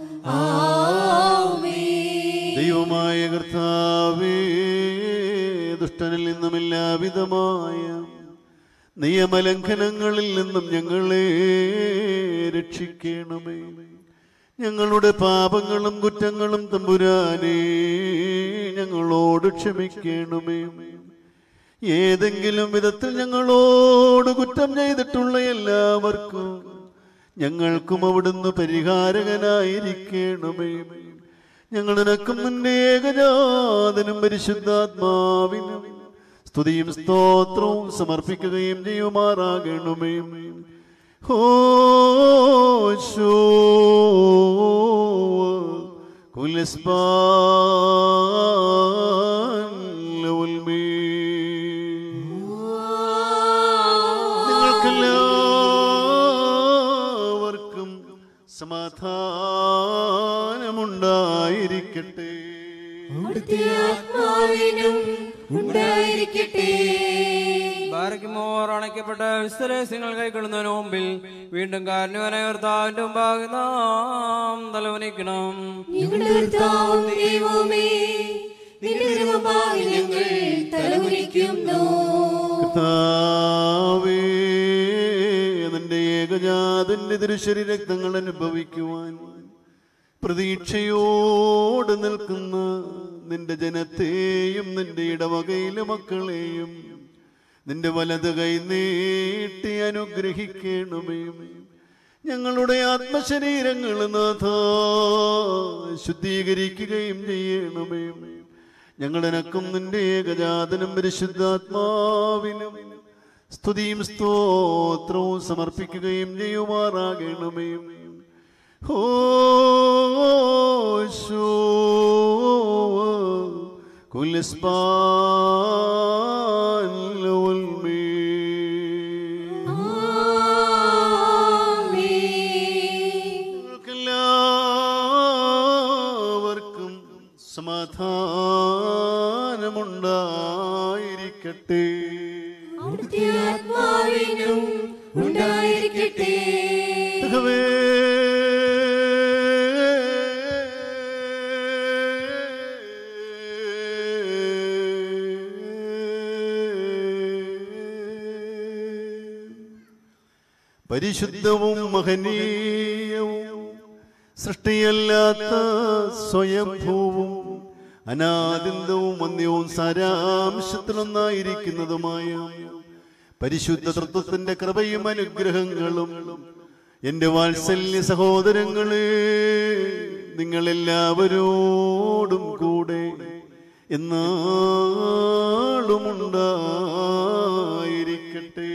ആമേൻ. ദൈവമായ കർത്താവേ, ദുഷ്ടനിൽ നിന്നും എല്ലാവിധമായ നിയമലംഘനങ്ങളിൽ നിന്നും ഞങ്ങളെ രക്ഷിക്കണമേ. ഞങ്ങളുടെ പാപങ്ങളും കുറ്റങ്ങളും തമ്പുരാനേ ഞങ്ങളോട് ക്ഷമിക്കണമേ. ഏതെങ്കിലും വിധത്തിൽ ഞങ്ങളോട് കുറ്റം ചെയ്തിട്ടുള്ള എല്ലാവർക്കും ഞങ്ങൾക്കും അവിടുന്ന് പരിഹാരകനായിരിക്കണമേ. ഞങ്ങൾ നിനക്കും നിന്റെ ഏകജാതനും പരിശുദ്ധാത്മാവിനും സ്തുതിയും സ്തോത്രവും സമർപ്പിക്കുകയും ചെയ്യുമാറാകണമേ. ഹോശോ നിങ്ങൾക്കെല്ലാവർക്കും സമാധാനമുണ്ടായിരിക്കട്ടെ. അവിടുത്തെ ആത്മാവിനും ഉണ്ടായിരിക്കട്ടെ. ബാരക്കുമോർ അണയ്ക്കപ്പെട്ട വിസ്തരസ്യങ്ങൾ കൈക്കൊള്ളുന്നതിന് മുമ്പിൽ വീണ്ടും കാരുണ്യവാനായ കർത്താവിന്റെ മുമ്പാകെ നാം തലവനിക്കണം. ഞങ്ങളുടെ കർത്താവും ദൈവമേ, നിന്റെ തിരുമുമ്പാകെ ഞങ്ങൾ തലകുനിക്കുന്നു. കർത്താവേ, നിന്റെ ഏകജാതന്റെ തിരുശരീര രക്തങ്ങൾ അനുഭവിക്കുവാൻ പ്രതീക്ഷയോട് നിൽക്കുന്ന നിന്റെ ജനത്തെയും നിന്റെ ഇടവകയിലെ മക്കളെയും നിന്റെ വലത് കൈ നീട്ടി അനുഗ്രഹിക്കണമേ. ഞങ്ങളുടെ ആത്മശരീരങ്ങൾ നാഥ ശുദ്ധീകരിക്കുകയും ചെയ്യണമേ. ഞങ്ങളെനക്കും നിന്റെ ഏകജാതനും പരിശുദ്ധാത്മാവിനും സ്തുതിയും സ്തോത്രവും സമർപ്പിക്കുകയും ചെയ്യുമാറാകണമേ. ഹോശോ എല്ലാവർക്കും സമാധാനമുണ്ടായിരിക്കട്ടെ. അവിടുത്തെ ആത്മാവിനും ഉണ്ടായിരിക്കട്ടെ. പരിശുദ്ധവും മഹനീയവും സൃഷ്ടിയല്ലാത്ത സ്വയംഭൂവും അനാദിന്തവും വന്യവും സാരാംശത്തിലൊന്നായിരിക്കുന്നതുമായ പരിശുദ്ധ തൃത്വത്തിന്റെ കൃപയും അനുഗ്രഹങ്ങളും എന്റെ വാത്സല്യ സഹോദരങ്ങളെ നിങ്ങളെല്ലാവരോടും കൂടെ എന്നാളും ഉണ്ടായിരിക്കട്ടെ.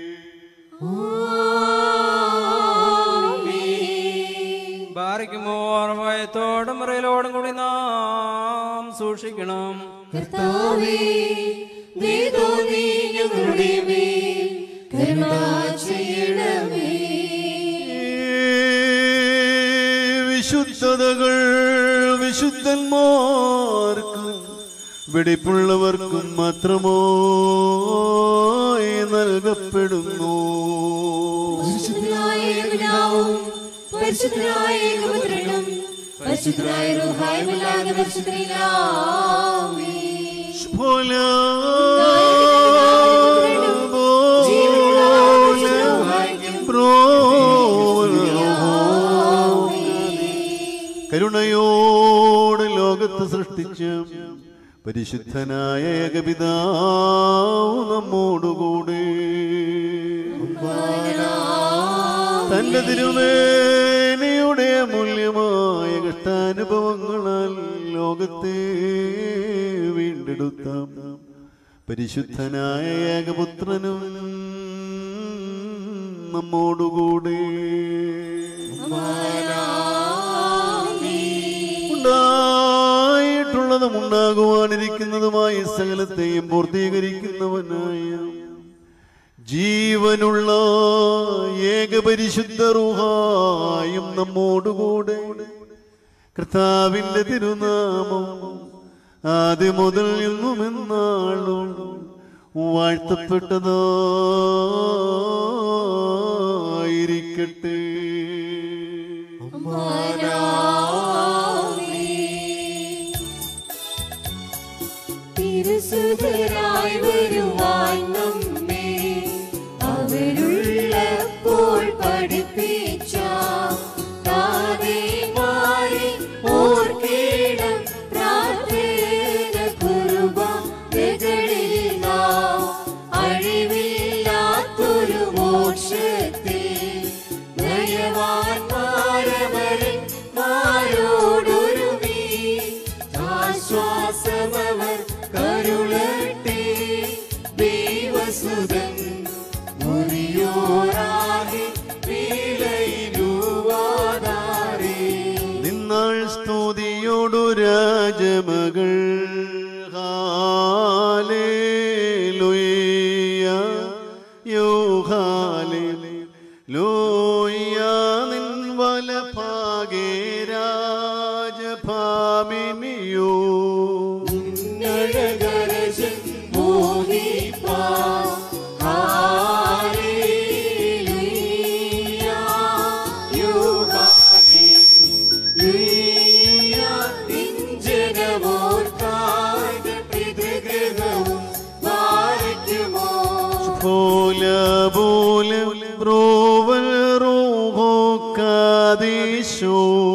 ബാരക്കുമോർ ഭയത്തോടും മുറയിലോടും കൂടി നാം സൂക്ഷിക്കണം. കർത്താവേ, നീ തോന്നി ഞങ്ങളുടെ മേൽ കരുണ ചെയ്യണമേ. വിശുദ്ധതകൾ വിശുദ്ധന്മാർക്കും വെടിപ്പുള്ളവർക്കും മാത്രമോ നൽകപ്പെടുന്നു. പരിശുദ്ധനായ പിതാവും പരിശുദ്ധനായ ഏകപുത്രനും പരിശുദ്ധനായ റൂഹായുമല്ലാതെ പരിശുദ്ധനില്ല. കരുണയോട് ലോകത്ത് സൃഷ്ടിച്ച പരിശുദ്ധനായ ഏകപിതാവ് നമ്മോടുകൂടെ തന്റെ തിരുമേനിയുടെ അമൂല്യമായ കഷ്ടാനുഭവങ്ങളാൽ ലോകത്തെ വീണ്ടെടുത്ത പരിശുദ്ധനായ ഏകപുത്രനും നമ്മോടുകൂടെ ഉണ്ടായിട്ടുള്ളതും ഉണ്ടാകുവാനിരിക്കുന്നതുമായ സകലത്തെയും പൂർത്തീകരിക്കുന്നവനായ ജീവനുള്ള ഏകപരിശുദ്ധ റൂഹായും നമ്മോടുകൂടെ കർത്താവിന്റെ തിരുനാമം ആദ്യം മുതൽ എന്നും എന്നാളും വാഴ്ത്തപ്പെട്ടതായിരിക്കട്ടെ. തിരുസുതരായി വരുവാൻ നമ്മെ അവരുള്ളപ്പോൾ പഠിപ്പിച്ച താതേമാരെ ഓർക്കേണം. പ്രാർത്ഥന കുർബാനകളിൽ നാം അഴിവില്ലാത്തൊരു മോക്ഷത്തിൽ നയവാന്മാരവരന്മാരോടൊരുമി ആശ്വാസമവർ കരുളട്ടെ. ദൈവസുതൻ മുറിയോരാകെ വിലയിലുവാതാരേ. നിന്നാൾ സ്തുതിയോടു രാജമകൾ ഹാലേലൂയ യോഹാലേലൂയ. നിൻ വലഭാഗേ രാജഭാമിനിയോ നഴകരജൻ കാദീശോ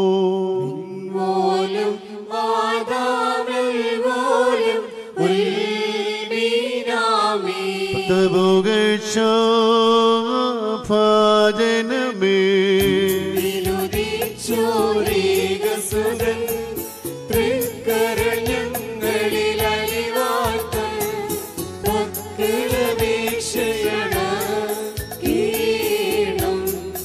പോലും ആദാമിൽ പോലും ഉൽബീനാമി ഭാജനമേ വിലുദിച്ചോരീകസുതൻ തൃക്കരഞ്ഞങ്ങളിൽ അലിവാർത്തൻ തക്കലപേക്ഷയണ കീണം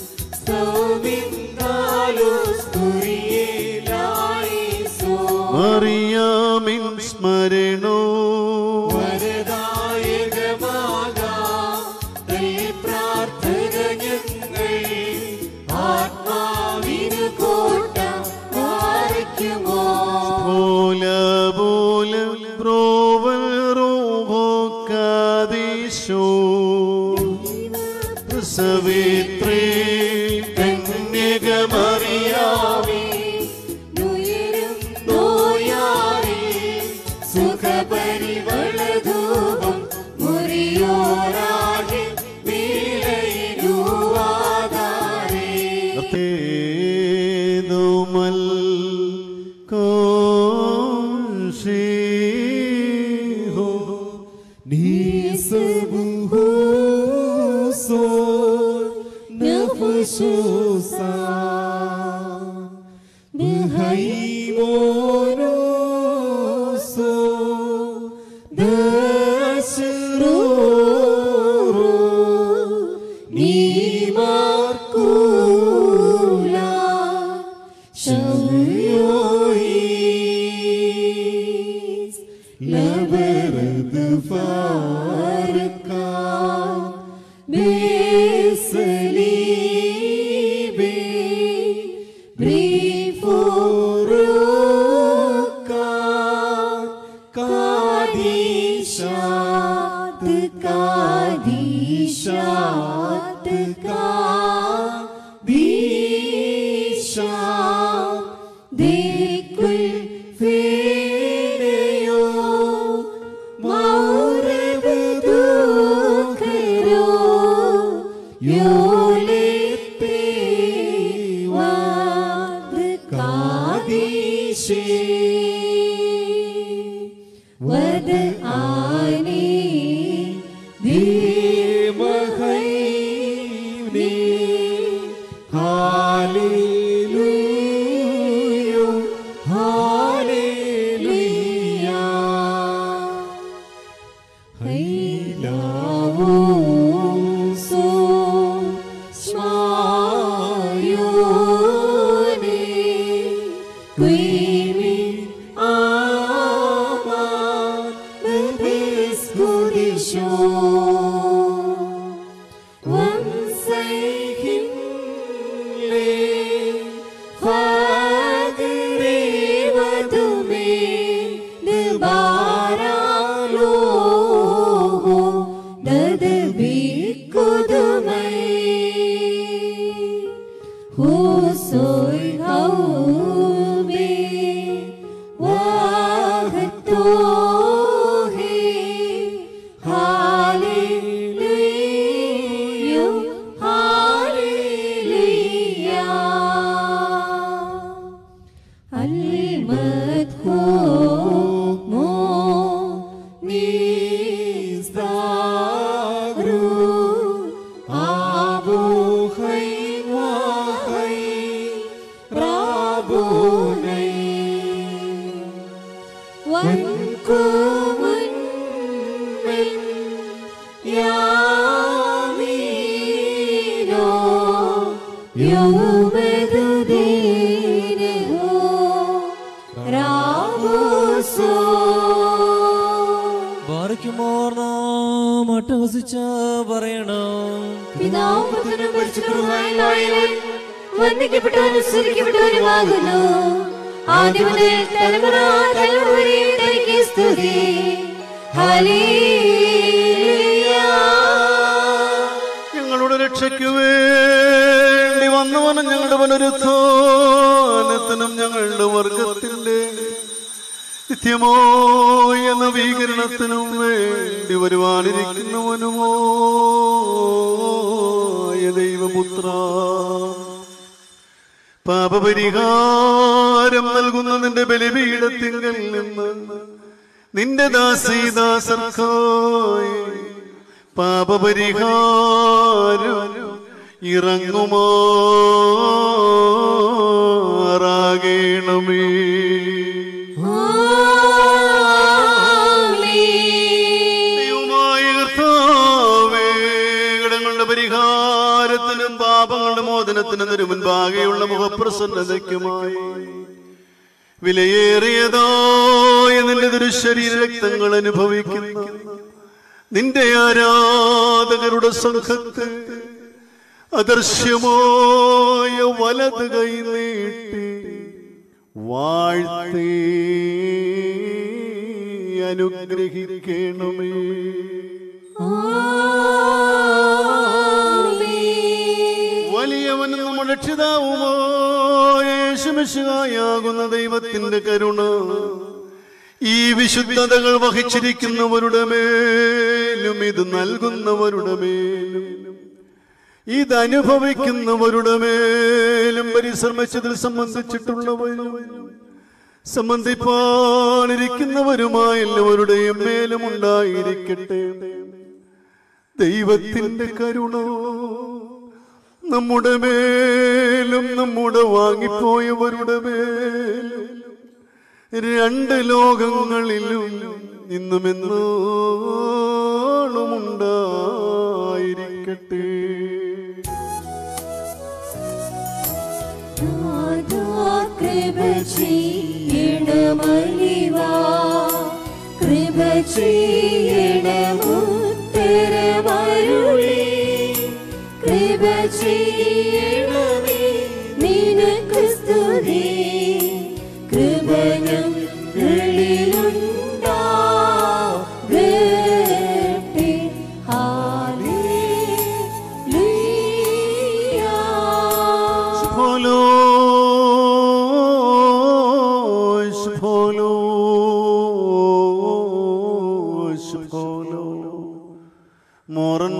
സൗമിന്ദാലു സ്തുരിയിലായിസോ മറിയാമിൻ സ്മരണോ സവിത്രേ കന്യകമറിയാമേ നുയരും നോയാറി സുഖപരിവളധൂപം മുറിയോരാകെ വീലയിലുവാതാരേ തേതുമൽ കോശീഹോ നീസബുഹു Susa Bhaimonoso Dasroro Nimarkula Shayois Labarad Farka Besali ഞങ്ങളുടെ രക്ഷയ്ക്കു വേണ്ടി വന്നവനും ഞങ്ങളുടെ പുനരുത്ഥാനത്തിനും ഞങ്ങളുടെ വർഗത്തിന്റെ നിത്യമായ നവീകരണത്തിനും വേണ്ടി വരുവാനിരിക്കുന്നവനുമായ ദൈവപുത്ര പാപപരിഹാരം നൽകുന്ന നിന്റെ ബലിപീഠത്തിങ്കൽ നിന്ന് നിന്റെ ദാസീദാസർക്കായി പാപപരിഹാരം ഇറങ്ങുമാറാകണമേ. ദൈവമായ കർത്താവേ, കടങ്ങളുടെ പരിഹാരത്തിനും പാപങ്ങളുടെ മോചനത്തിനും നിന്റെ മുൻപാകെയുള്ള മുഖപ്രസന്നതയ്ക്കുമായി വിലയേറിയതായ നിന്റെ ദുരുശരീര രക്തങ്ങൾ അനുഭവിക്കുന്ന നിന്റെ ആരാധകരുടെ സംഘത്തെ അദൃശ്യമായ വലത് കൈ നീട്ടി വാഴ്ത്തി അനുഗ്രഹിക്കണമേ. വലിയവനും നമ്മുടെ രക്ഷിതാവുമായ യേശുമിശിഹായാകുന്ന ദൈവത്തിന്റെ കരുണ ഈ വിശുദ്ധതകൾ വഹിച്ചിരിക്കുന്നവരുടെ മേലും ഇത് നൽകുന്നവരുടെ മേലും ഇതനുഭവിക്കുന്നവരുടെ മേലും പരിശ്രമിച്ചതിൽ സംബന്ധിച്ചിട്ടുള്ളവരും സംബന്ധിപ്പാനിരിക്കുന്നവരുമായ എല്ലാവരുടെയും മേലും ഉണ്ടായിരിക്കട്ടെ. ദൈവത്തിന്റെ കരുണ നമ്മുടെ മേലും നമ്മുടെ വാങ്ങിപ്പോയവരുടെ മേലും രണ്ട് ലോകങ്ങളിലും ഇന്നും എന്നോളും ഉണ്ടായിരിക്കട്ടെ. കൃപ ചെയ്യണമലിവാ, കൃപ ചെയ്യണമുത്തരമരുളി, കൃപ ചെയ്യണമേ നിനക്ക് സ്തുതി, കൃപ ഞങ്ങളിലുണ്ടാകട്ടെ. ഹല്ലേലൂയ. മോറൻ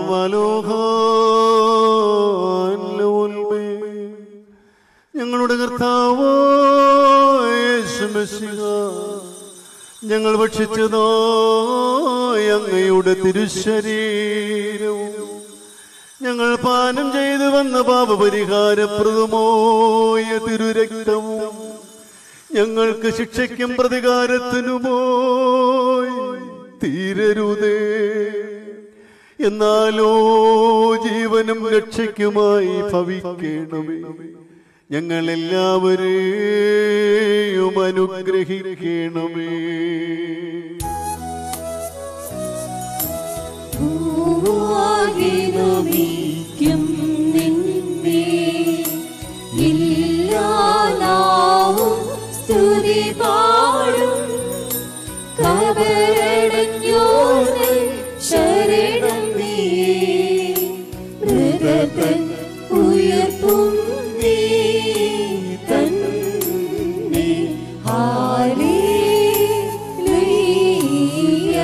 വലോഹാൻമേ ഞങ്ങളുടെ കർത്താവായ യേശുമിശിഹാ, ഞങ്ങൾ ഭക്ഷിച്ചതായ അങ്ങയുടെ തിരുശരീരവും ഞങ്ങൾ പാനം ചെയ്തു വന്ന പാപപരിഹാരപ്രദമായ തിരുരക്തവും ഞങ്ങൾക്ക് ശിക്ഷയ്ക്കും പ്രതികാരത്തിനുമായി തീരരുതേ, എന്നാലോ ജീവനും രക്ഷയ്ക്കുമായി ഭവിക്കണമേ. ഞങ്ങളെല്ലാവരെയും അനുഗ്രഹിക്കണമേ. ഭൂവാകിലുമിക്കും നിന്നെ ഇല്ലാനാവും സ്തുതി പാടും, കബറടഞ്ഞോർന്ന് ശരണം നീയേ, മൃതതൻ ഉയർപ്പും നീ തന്നെ. ഹല്ലേലൂയ.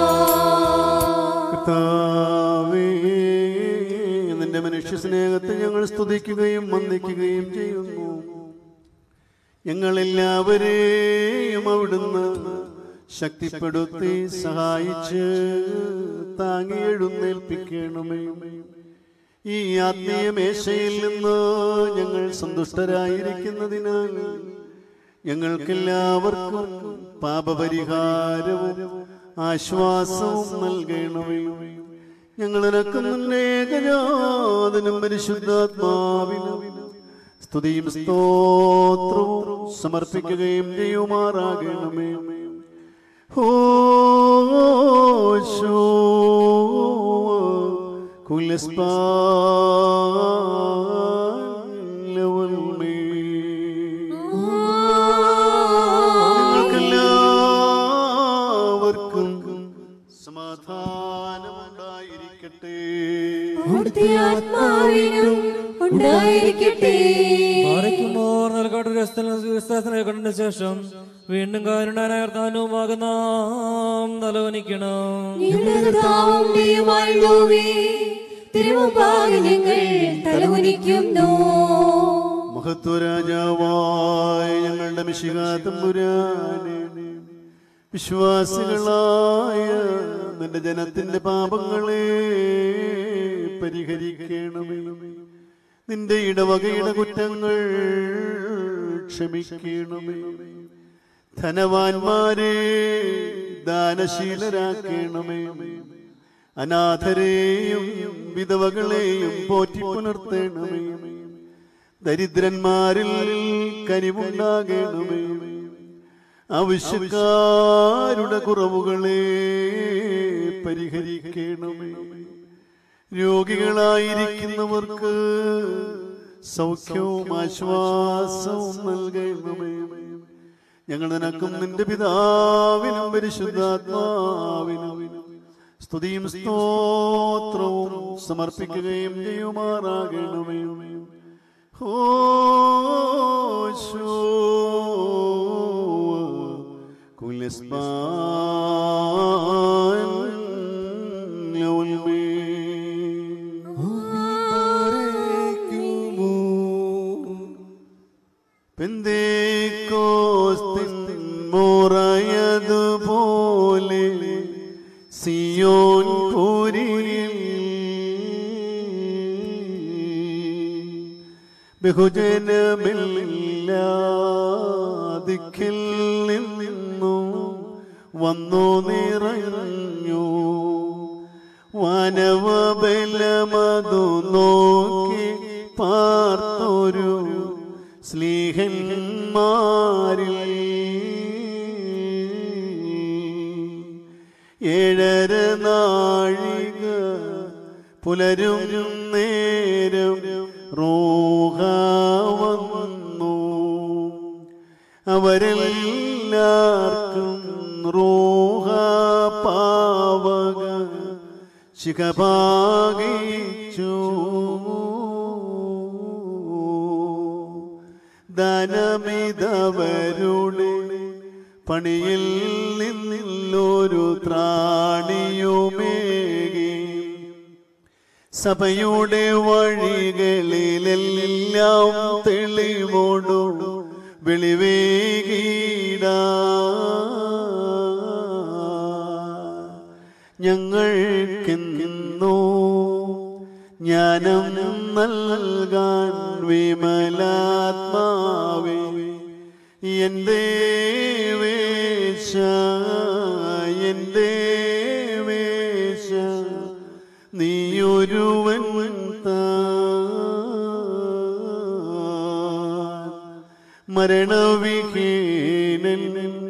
കർത്താവേ, നിന്റെ മനുഷ്യ സ്നേഹത്തെ ഞങ്ങൾ സ്തുതിക്കുകയും വന്ദിക്കുകയും ചെയ്യുന്നു. ഞങ്ങളെല്ലാവരെയും അവിടുന്ന് ശക്തിപ്പെടുത്തി സഹായിച്ച് താങ്ങി എഴുന്നേൽപ്പിക്കണമേ. ഈ ആത്മീയ മേശയിൽ നിന്ന് ഞങ്ങൾ സന്തുഷ്ടരായിരിക്കുന്നതിനാൽ ഞങ്ങൾക്കെല്ലാവർക്കും പാപപരിഹാരവും ആശ്വാസവും നൽകണമേ. ഞങ്ങൾ നിനക്കുന്ന ഏകജാതനും പരിശുദ്ധാത്മാവിനും സ്തുതിയും സ്തോത്രവും സമർപ്പിക്കുകയും ചെയ്യുമാറാകണമേ. ഹോശോ കുലസ്പാലവൽമേ. നിങ്ങൾക്കെല്ലാവർക്കും സമാധാനമുണ്ടായിരിക്കട്ടെ. ആത്മാവിനും ഉണ്ടായിരിക്കട്ടെ. കണ്ട ശേഷം വീണ്ടും കാരുണ്യനായർത്താനുമാകുന്ന തലവനിക്കണം. തിരുമുമ്പാകെ ഞങ്ങൾ തലകുനിക്കുന്നു. മഹത്വരാജാവായ ഞങ്ങളുടെ മിശിഹാ തമ്പുരാനെ, വിശ്വാസികളായ നിന്റെ ജനത്തിന്റെ പാപങ്ങളെ പരിഹരിക്കണമേ. നിന്റെ ഇടവകയുടെ കുറ്റങ്ങൾ ക്ഷമിക്കണമേ. ധനവാന്മാരെ ദാനശീലരാക്കണമേ. അനാഥരെയും വിധവകളെയും പോറ്റി പുലർത്തണമേ. ദരിദ്രന്മാരിൽ കനിവുണ്ടാകണമേ. ആവശ്യക്കാരുടെ കുറവുകളെ പരിഹരിക്കണമേ. രോഗികളായിരിക്കുന്നവർക്ക് സൗഖ്യവും ആശ്വാസവും നൽകണമേ. ഞങ്ങൾ നിനക്കും നിന്റെ പിതാവിനും പരിശുദ്ധാത്മാവിനും സ്തുതിയും സ്തോത്രവും സമർപ്പിക്കുകയും ചെയ്യുമാറാകണമേ. ഹോശോ കുലസ്ബാൻ ലൗൽമേ പെന്തേക്കോസ്തിൻ മോറായതുപോലെ സിയോൻ പുരിയിൽ ബഹുജനമില്ലാതിക്കിൽ നിന്നു വന്നു നിറഞ്ഞു. വാനവബലമതു നോക്കി പാർത്തൊരു സ്ലീഹന്മാരിൽ 7:30 നാഴിക പുലരും നേരം റൂഹ വന്നു. അവരെല്ലാവർക്കും റൂഹ പാവക ശിഖഭാഗിച്ചു. ദാനമിതവരുടെ പണിയിൽ നിന്നൊരു ത്രാണിയുമേകി. സഭയുടെ വഴികളിലെല്ലാം തെളിവോടു വെളിവേകീട. ഞങ്ങൾക്കെന്നോ ജ്ഞാനം നൽകാൻ വിമലാത്മാവേ എന്റെ വേശ നീയൊരുവൻ മരണവിഹീനൻ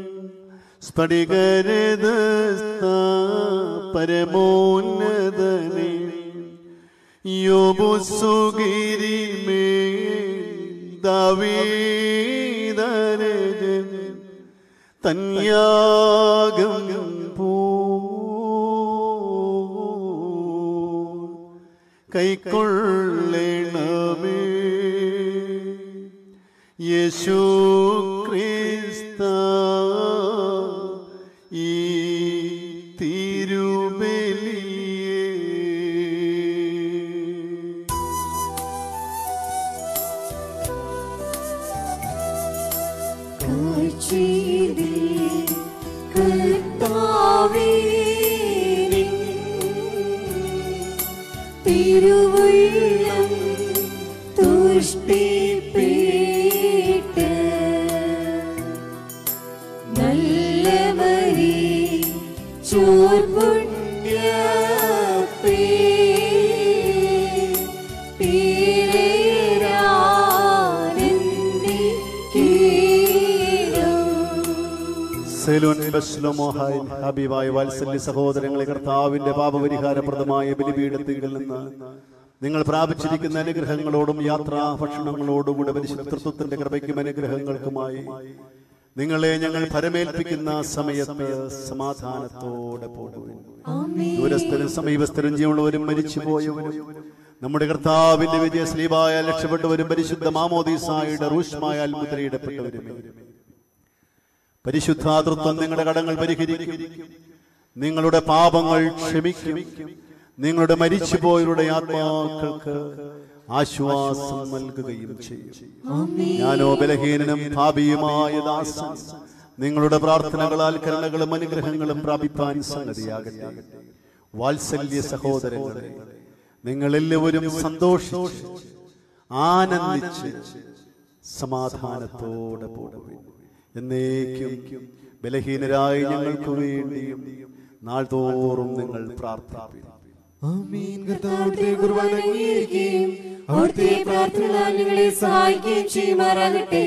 സ്ഫടികരദസ്ത പരമോന്നതനെ യോബുസുഗിരിമേ ദാവീദരജൻ തന്യാഗം കൈക്കൊള്ളണമേ. യേശു ക്രിസ്ത ഈ തിരുബലിയെ തിരുവുള്ളം തുഷ്ടിപ്പീട്ട് നല്ലവരെ ചോർപുണ്യപ്പേ ഹബീബായ വാത്സല്യ സഹോദരങ്ങളെ, കർത്താവിന്റെ പാപപരിഹാരപ്രദമായ ബലിപീഠത്തിൽ നിന്ന് നിങ്ങൾ പ്രാപിച്ചിരിക്കുന്ന അനുഗ്രഹങ്ങളോടും യാത്രാ ഭക്ഷണങ്ങളോടുകൂടെ പരിശുദ്ധത്വത്തിന്റെ കൃപയ്ക്കും അനുഗ്രഹങ്ങൾക്കുമായി നിങ്ങളെ ഞങ്ങൾ ഫലമേൽപ്പിക്കുന്ന സമയത്ത് സമാധാനത്തോടെ പോകുവിൻ. ദൂരസ്ഥരും സമീപസ്ഥരും ജീവനുള്ളവരും മരിച്ചുപോയവരും നമ്മുടെ കർത്താവിന്റെ വിജയ സ്ലീബായ രക്ഷപ്പെട്ടവരും പരിശുദ്ധ മാമോദീസായുടെ റൂഷ്മായ മുദ്രയിടപ്പെട്ടവരും പരിശുദ്ധാതൃത്വം നിങ്ങളുടെ കടങ്ങൾ പരിഹരിക്കും, നിങ്ങളുടെ പാപങ്ങൾ ക്ഷമിക്കും, നിങ്ങളുടെ മരിച്ചുപോയവരുടെ ആത്മാക്കൾക്ക് ആശ്വാസം നൽകുകയും ചെയ്യും. ഞാനോ ബലഹീനനും പാപിയുമായ ദാസൻ, നിങ്ങളുടെ പ്രാർത്ഥനകളാൽ കരുണകളും അനുഗ്രഹങ്ങളും പ്രാപിപ്പാൻ സംഗതിയാകട്ടെ. വാത്സല്യ സഹോദരങ്ങളെ, നിങ്ങളെല്ലാവരും സന്തോഷിച്ച് ആനന്ദിച്ച് സമാധാനത്തോടെ പോകുവിൻ. എന്നേക്കും ബലഹീനരായ ഞങ്ങൾക്ക് വേണ്ടിയും നാൾതോറും നിങ്ങൾ പ്രാർത്ഥിപ്പിൻ. കർത്താവിന്റെ കുർബാന അംഗീകരിക്കുകയും അവിടുത്തെ പ്രാർത്ഥനകളാൽ നിങ്ങളെ സഹായിക്കുകയും ചെയ്യുമാറാകട്ടെ.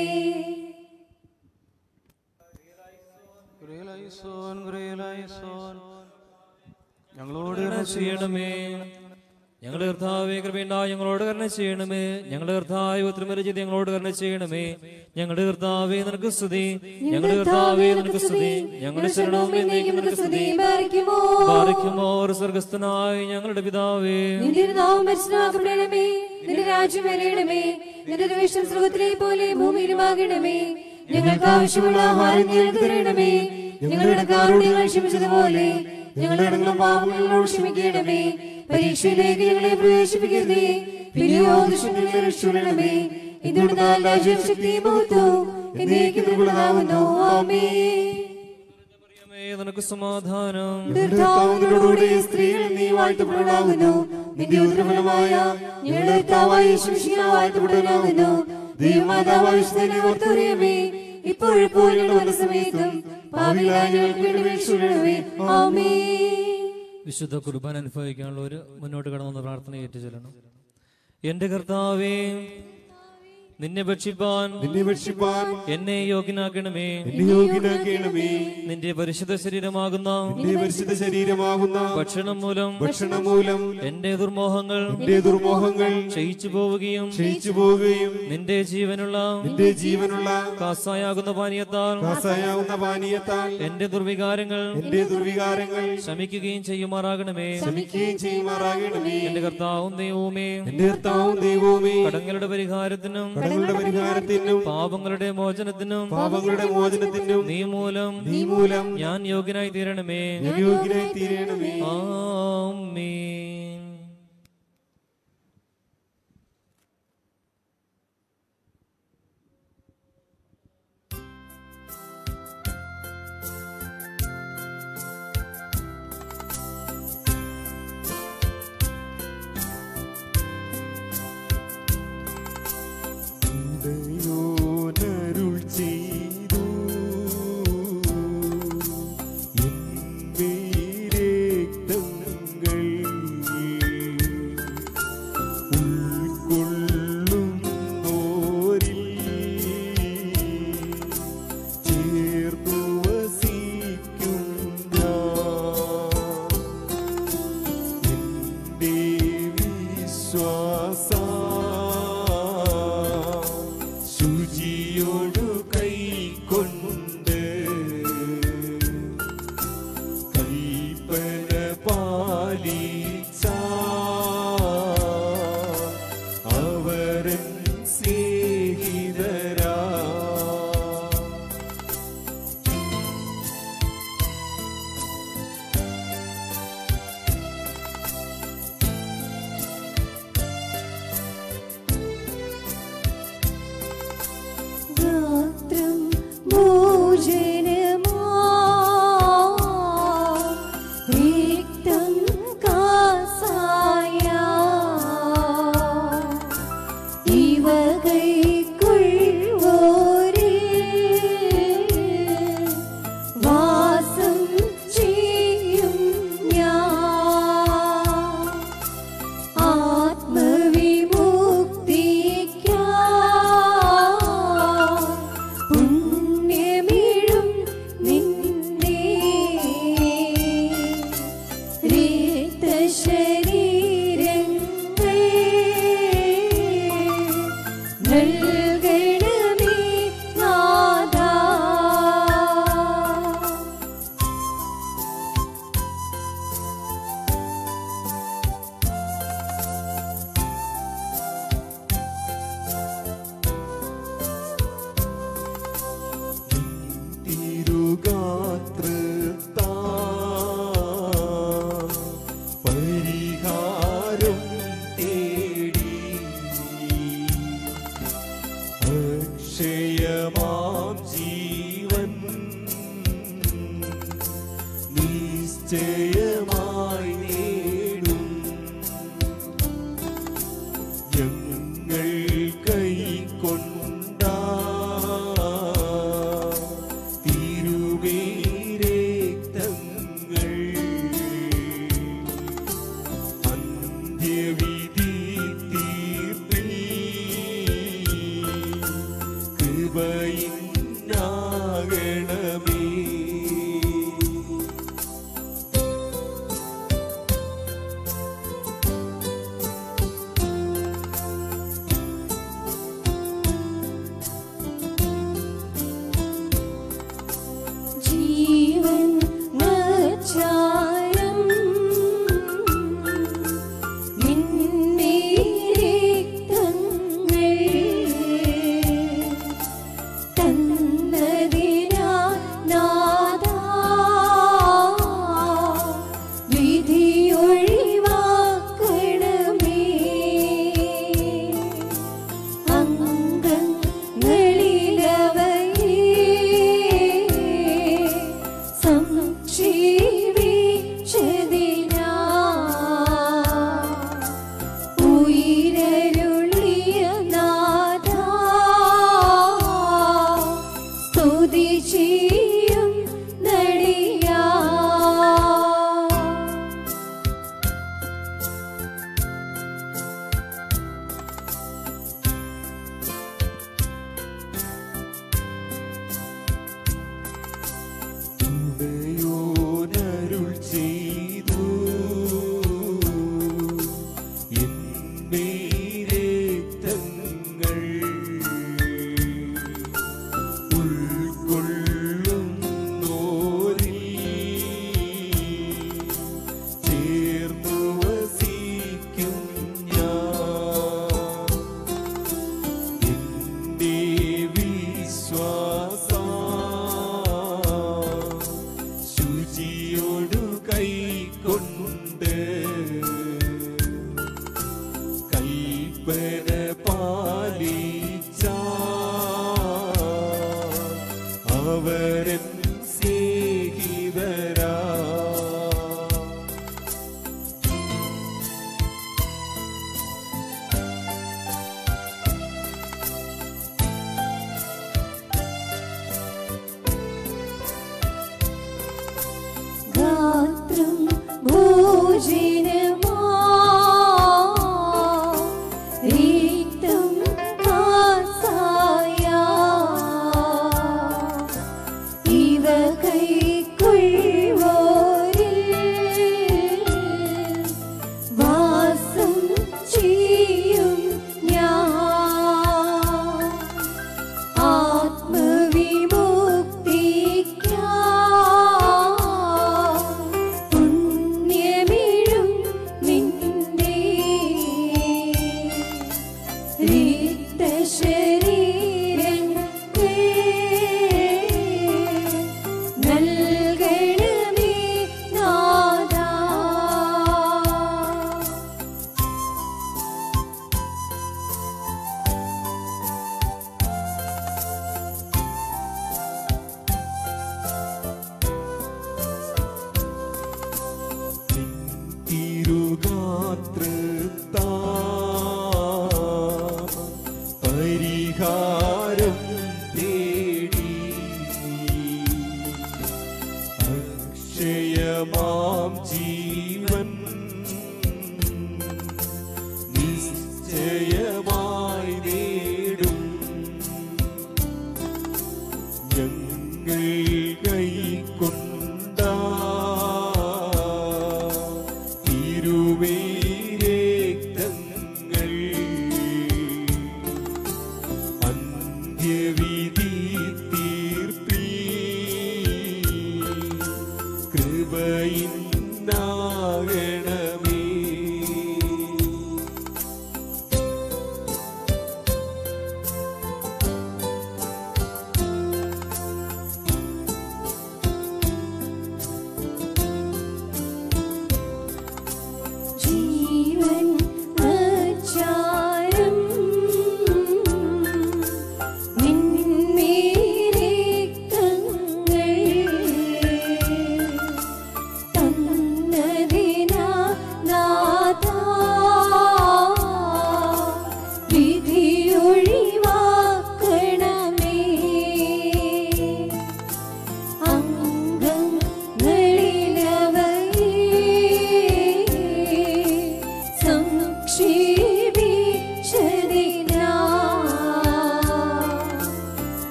ഞങ്ങളോട് കരുണ ചെയ്യണമേ. ഞങ്ങളുടെ കർത്താവേ കൃപയുണ്ടായി ഞങ്ങളോട് കരുണ ചെയ്യണമേ. ഞങ്ങളുടെ കർത്താവേ ഉത്തരമരിചിത് ഞങ്ങളോട് കരുണ ചെയ്യണമേ. ഞങ്ങളുടെ കർത്താവേ നിനക്ക് സ്തുതി. ഞങ്ങളുടെ കർത്താവേ നിനക്ക് സ്തുതി. ഞങ്ങളുടെ ശരണവും എന്നേക്കും നിനക്ക് സ്തുതി. ബാരിക്കുമോ സ്വർഗ്ഗസ്ഥനായ ഞങ്ങളുടെ പിതാവേ, നിന്റെ നാമം പരിശുദ്ധമാക്കപ്പെടണമേ. നിന്റെ രാജ്യം വരയണമേ. നിന്റെ ദ്വേഷം സ്വർഗ്ഗത്തിലെ പോലെ ഭൂമിയിലുമാകണമേ. ഞങ്ങൾക്ക് ആവശ്യമുള്ള ആഹാരം ഞങ്ങൾക്ക് തരണമേ. ഞങ്ങളുടെ കാരുണ്യങ്ങൾ ക്ഷമിച്ചതുപോലെ ഞങ്ങളുടെ പാപങ്ങളോട് ക്ഷമിക്കണമേ. പരീക്ഷയിലേക്ക് ഞങ്ങളെ പ്രവേശിപ്പിക്കരുതേ, പിന്നെയോ ദുഷ്ടനിൽ രക്ഷിക്കണമേ. ഇതോടെ രാജ്യവും ശക്തിയും മഹത്വവും എന്നേക്കും നിനക്കുള്ളതാകുന്നു. ആമേൻ. നിനക്ക് സമാധാനം. കർത്താവിനോടുകൂടി സ്ത്രീകളിൽ നീ വാഴ്ത്തപ്പെട്ടവനാകുന്നു. നിന്റെ ഉദരഫലമായ ഞങ്ങളുടെ കർത്താവായ യേശു മിശിഹാ വാഴ്ത്തപ്പെട്ടവനാകുന്നു. ദൈവമാതാവായ വിശുദ്ധനെ ഓർത്തുറിയമേ, ഇപ്പോഴെപ്പോഴും ഞങ്ങളുടെ മരണസമയത്തും പാപികളായ ഞങ്ങൾക്ക് വേണ്ടി അപേക്ഷിക്കണമേ. ആമേൻ. വിശുദ്ധ കുർബാന അനുഭവിക്കാനുള്ളവർ മുന്നോട്ട് കടന്നു പ്രാർത്ഥന ഏറ്റു ചെല്ലണം. എന്റെ കർത്താവേ, നിന്നെ ഭക്ഷിപ്പാൻ എന്നെ യോഗ്യനാക്കണമേ. നിന്റെ പരിശുദ്ധ ശരീരമാകുന്ന ഭക്ഷണം മൂലം എന്റെ ദുർമോഹങ്ങൾ ക്ഷയിച്ചു പോവുകയും നിന്റെ ജീവനുള്ള കാസായാകുന്ന പാനീയത്താൽ എന്റെ ദുർവികാരങ്ങൾ ശമിക്കുകയും ചെയ്യുമാറാകണമേ. എന്റെ കർത്താവും ദൈവവുമേ, കടങ്ങളുടെ പരിഹാരത്തിനും പാപങ്ങളുടെ മോചനത്തിനും നീ മൂലം ഞാൻ യോഗ്യനായി തീരണമേ. ആമേൻ. ദൈവോനരുൾ ചെയ്തു എന്നീ രക്തങ്ങൾ നിശ്ചയമാം ജീവൻ നിശ്ചയമായി നേടും ഞങ്ങൾ കൈക്കൊണ്ട തിരുമേരക്തങ്ങൾ അന്ത്യവിധി തീർപ്പിൽ കൃപയിന്നാകണമേ. ജീവൻ നച്ചാരം നിന്നെ രക്തങ്ങൾ തന്നതിനാ നാദാ വിധിയൊഴിവാക്കണമേ. അംഗങ്ങളിലവയെ സംക്ഷേപിച്ചതിനാ ഉയരരുളിയ നാഥാ സ്തുതി ചെയ്യും നടിയാ. ഉടയോനരുൾ ചെയ്തു എന്നീ രക്തങ്ങൾ ഉൾക്കൊള്ളുന്നോരിൽ ചേർന്നു വസിക്കും ഞാൻ. എന്റെ വിശ്വാസം ശുചിയോടു കൈക്കൊണ്ട് കൽപ്പന പാലിച്ച അവരൻ സ്നേഹിതരാ. ഗാത്രം ഭോജനമാ രക്തം കാസായ ഇവ കൈക്കൊള്ളുവോരിൽ വാസം ചെയ്യും ഞാൻ. ആത്മവിമുക്തിക്കായി പുണ്യമിഴും നിന്റെ രക്തശരീരങ്ങൾ നൽകണമേ നാഥാ. തിരുഗാത്രത്താ പരിഹാരം തേടി അക്ഷയമാം ജീവൻ നിശ്ചയമായി നേടും ഞങ്ങൾ കൈക്കൊണ്ട തിരുമേരക്തങ്ങൾ അന്ത്യവിധി തീർപ്പിൽ കൃപയിന്നാകണമേ. നിൻ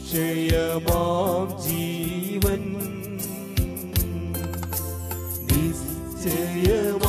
നിശ്ചയമാം ജീവൻ നിശ്ചയമാം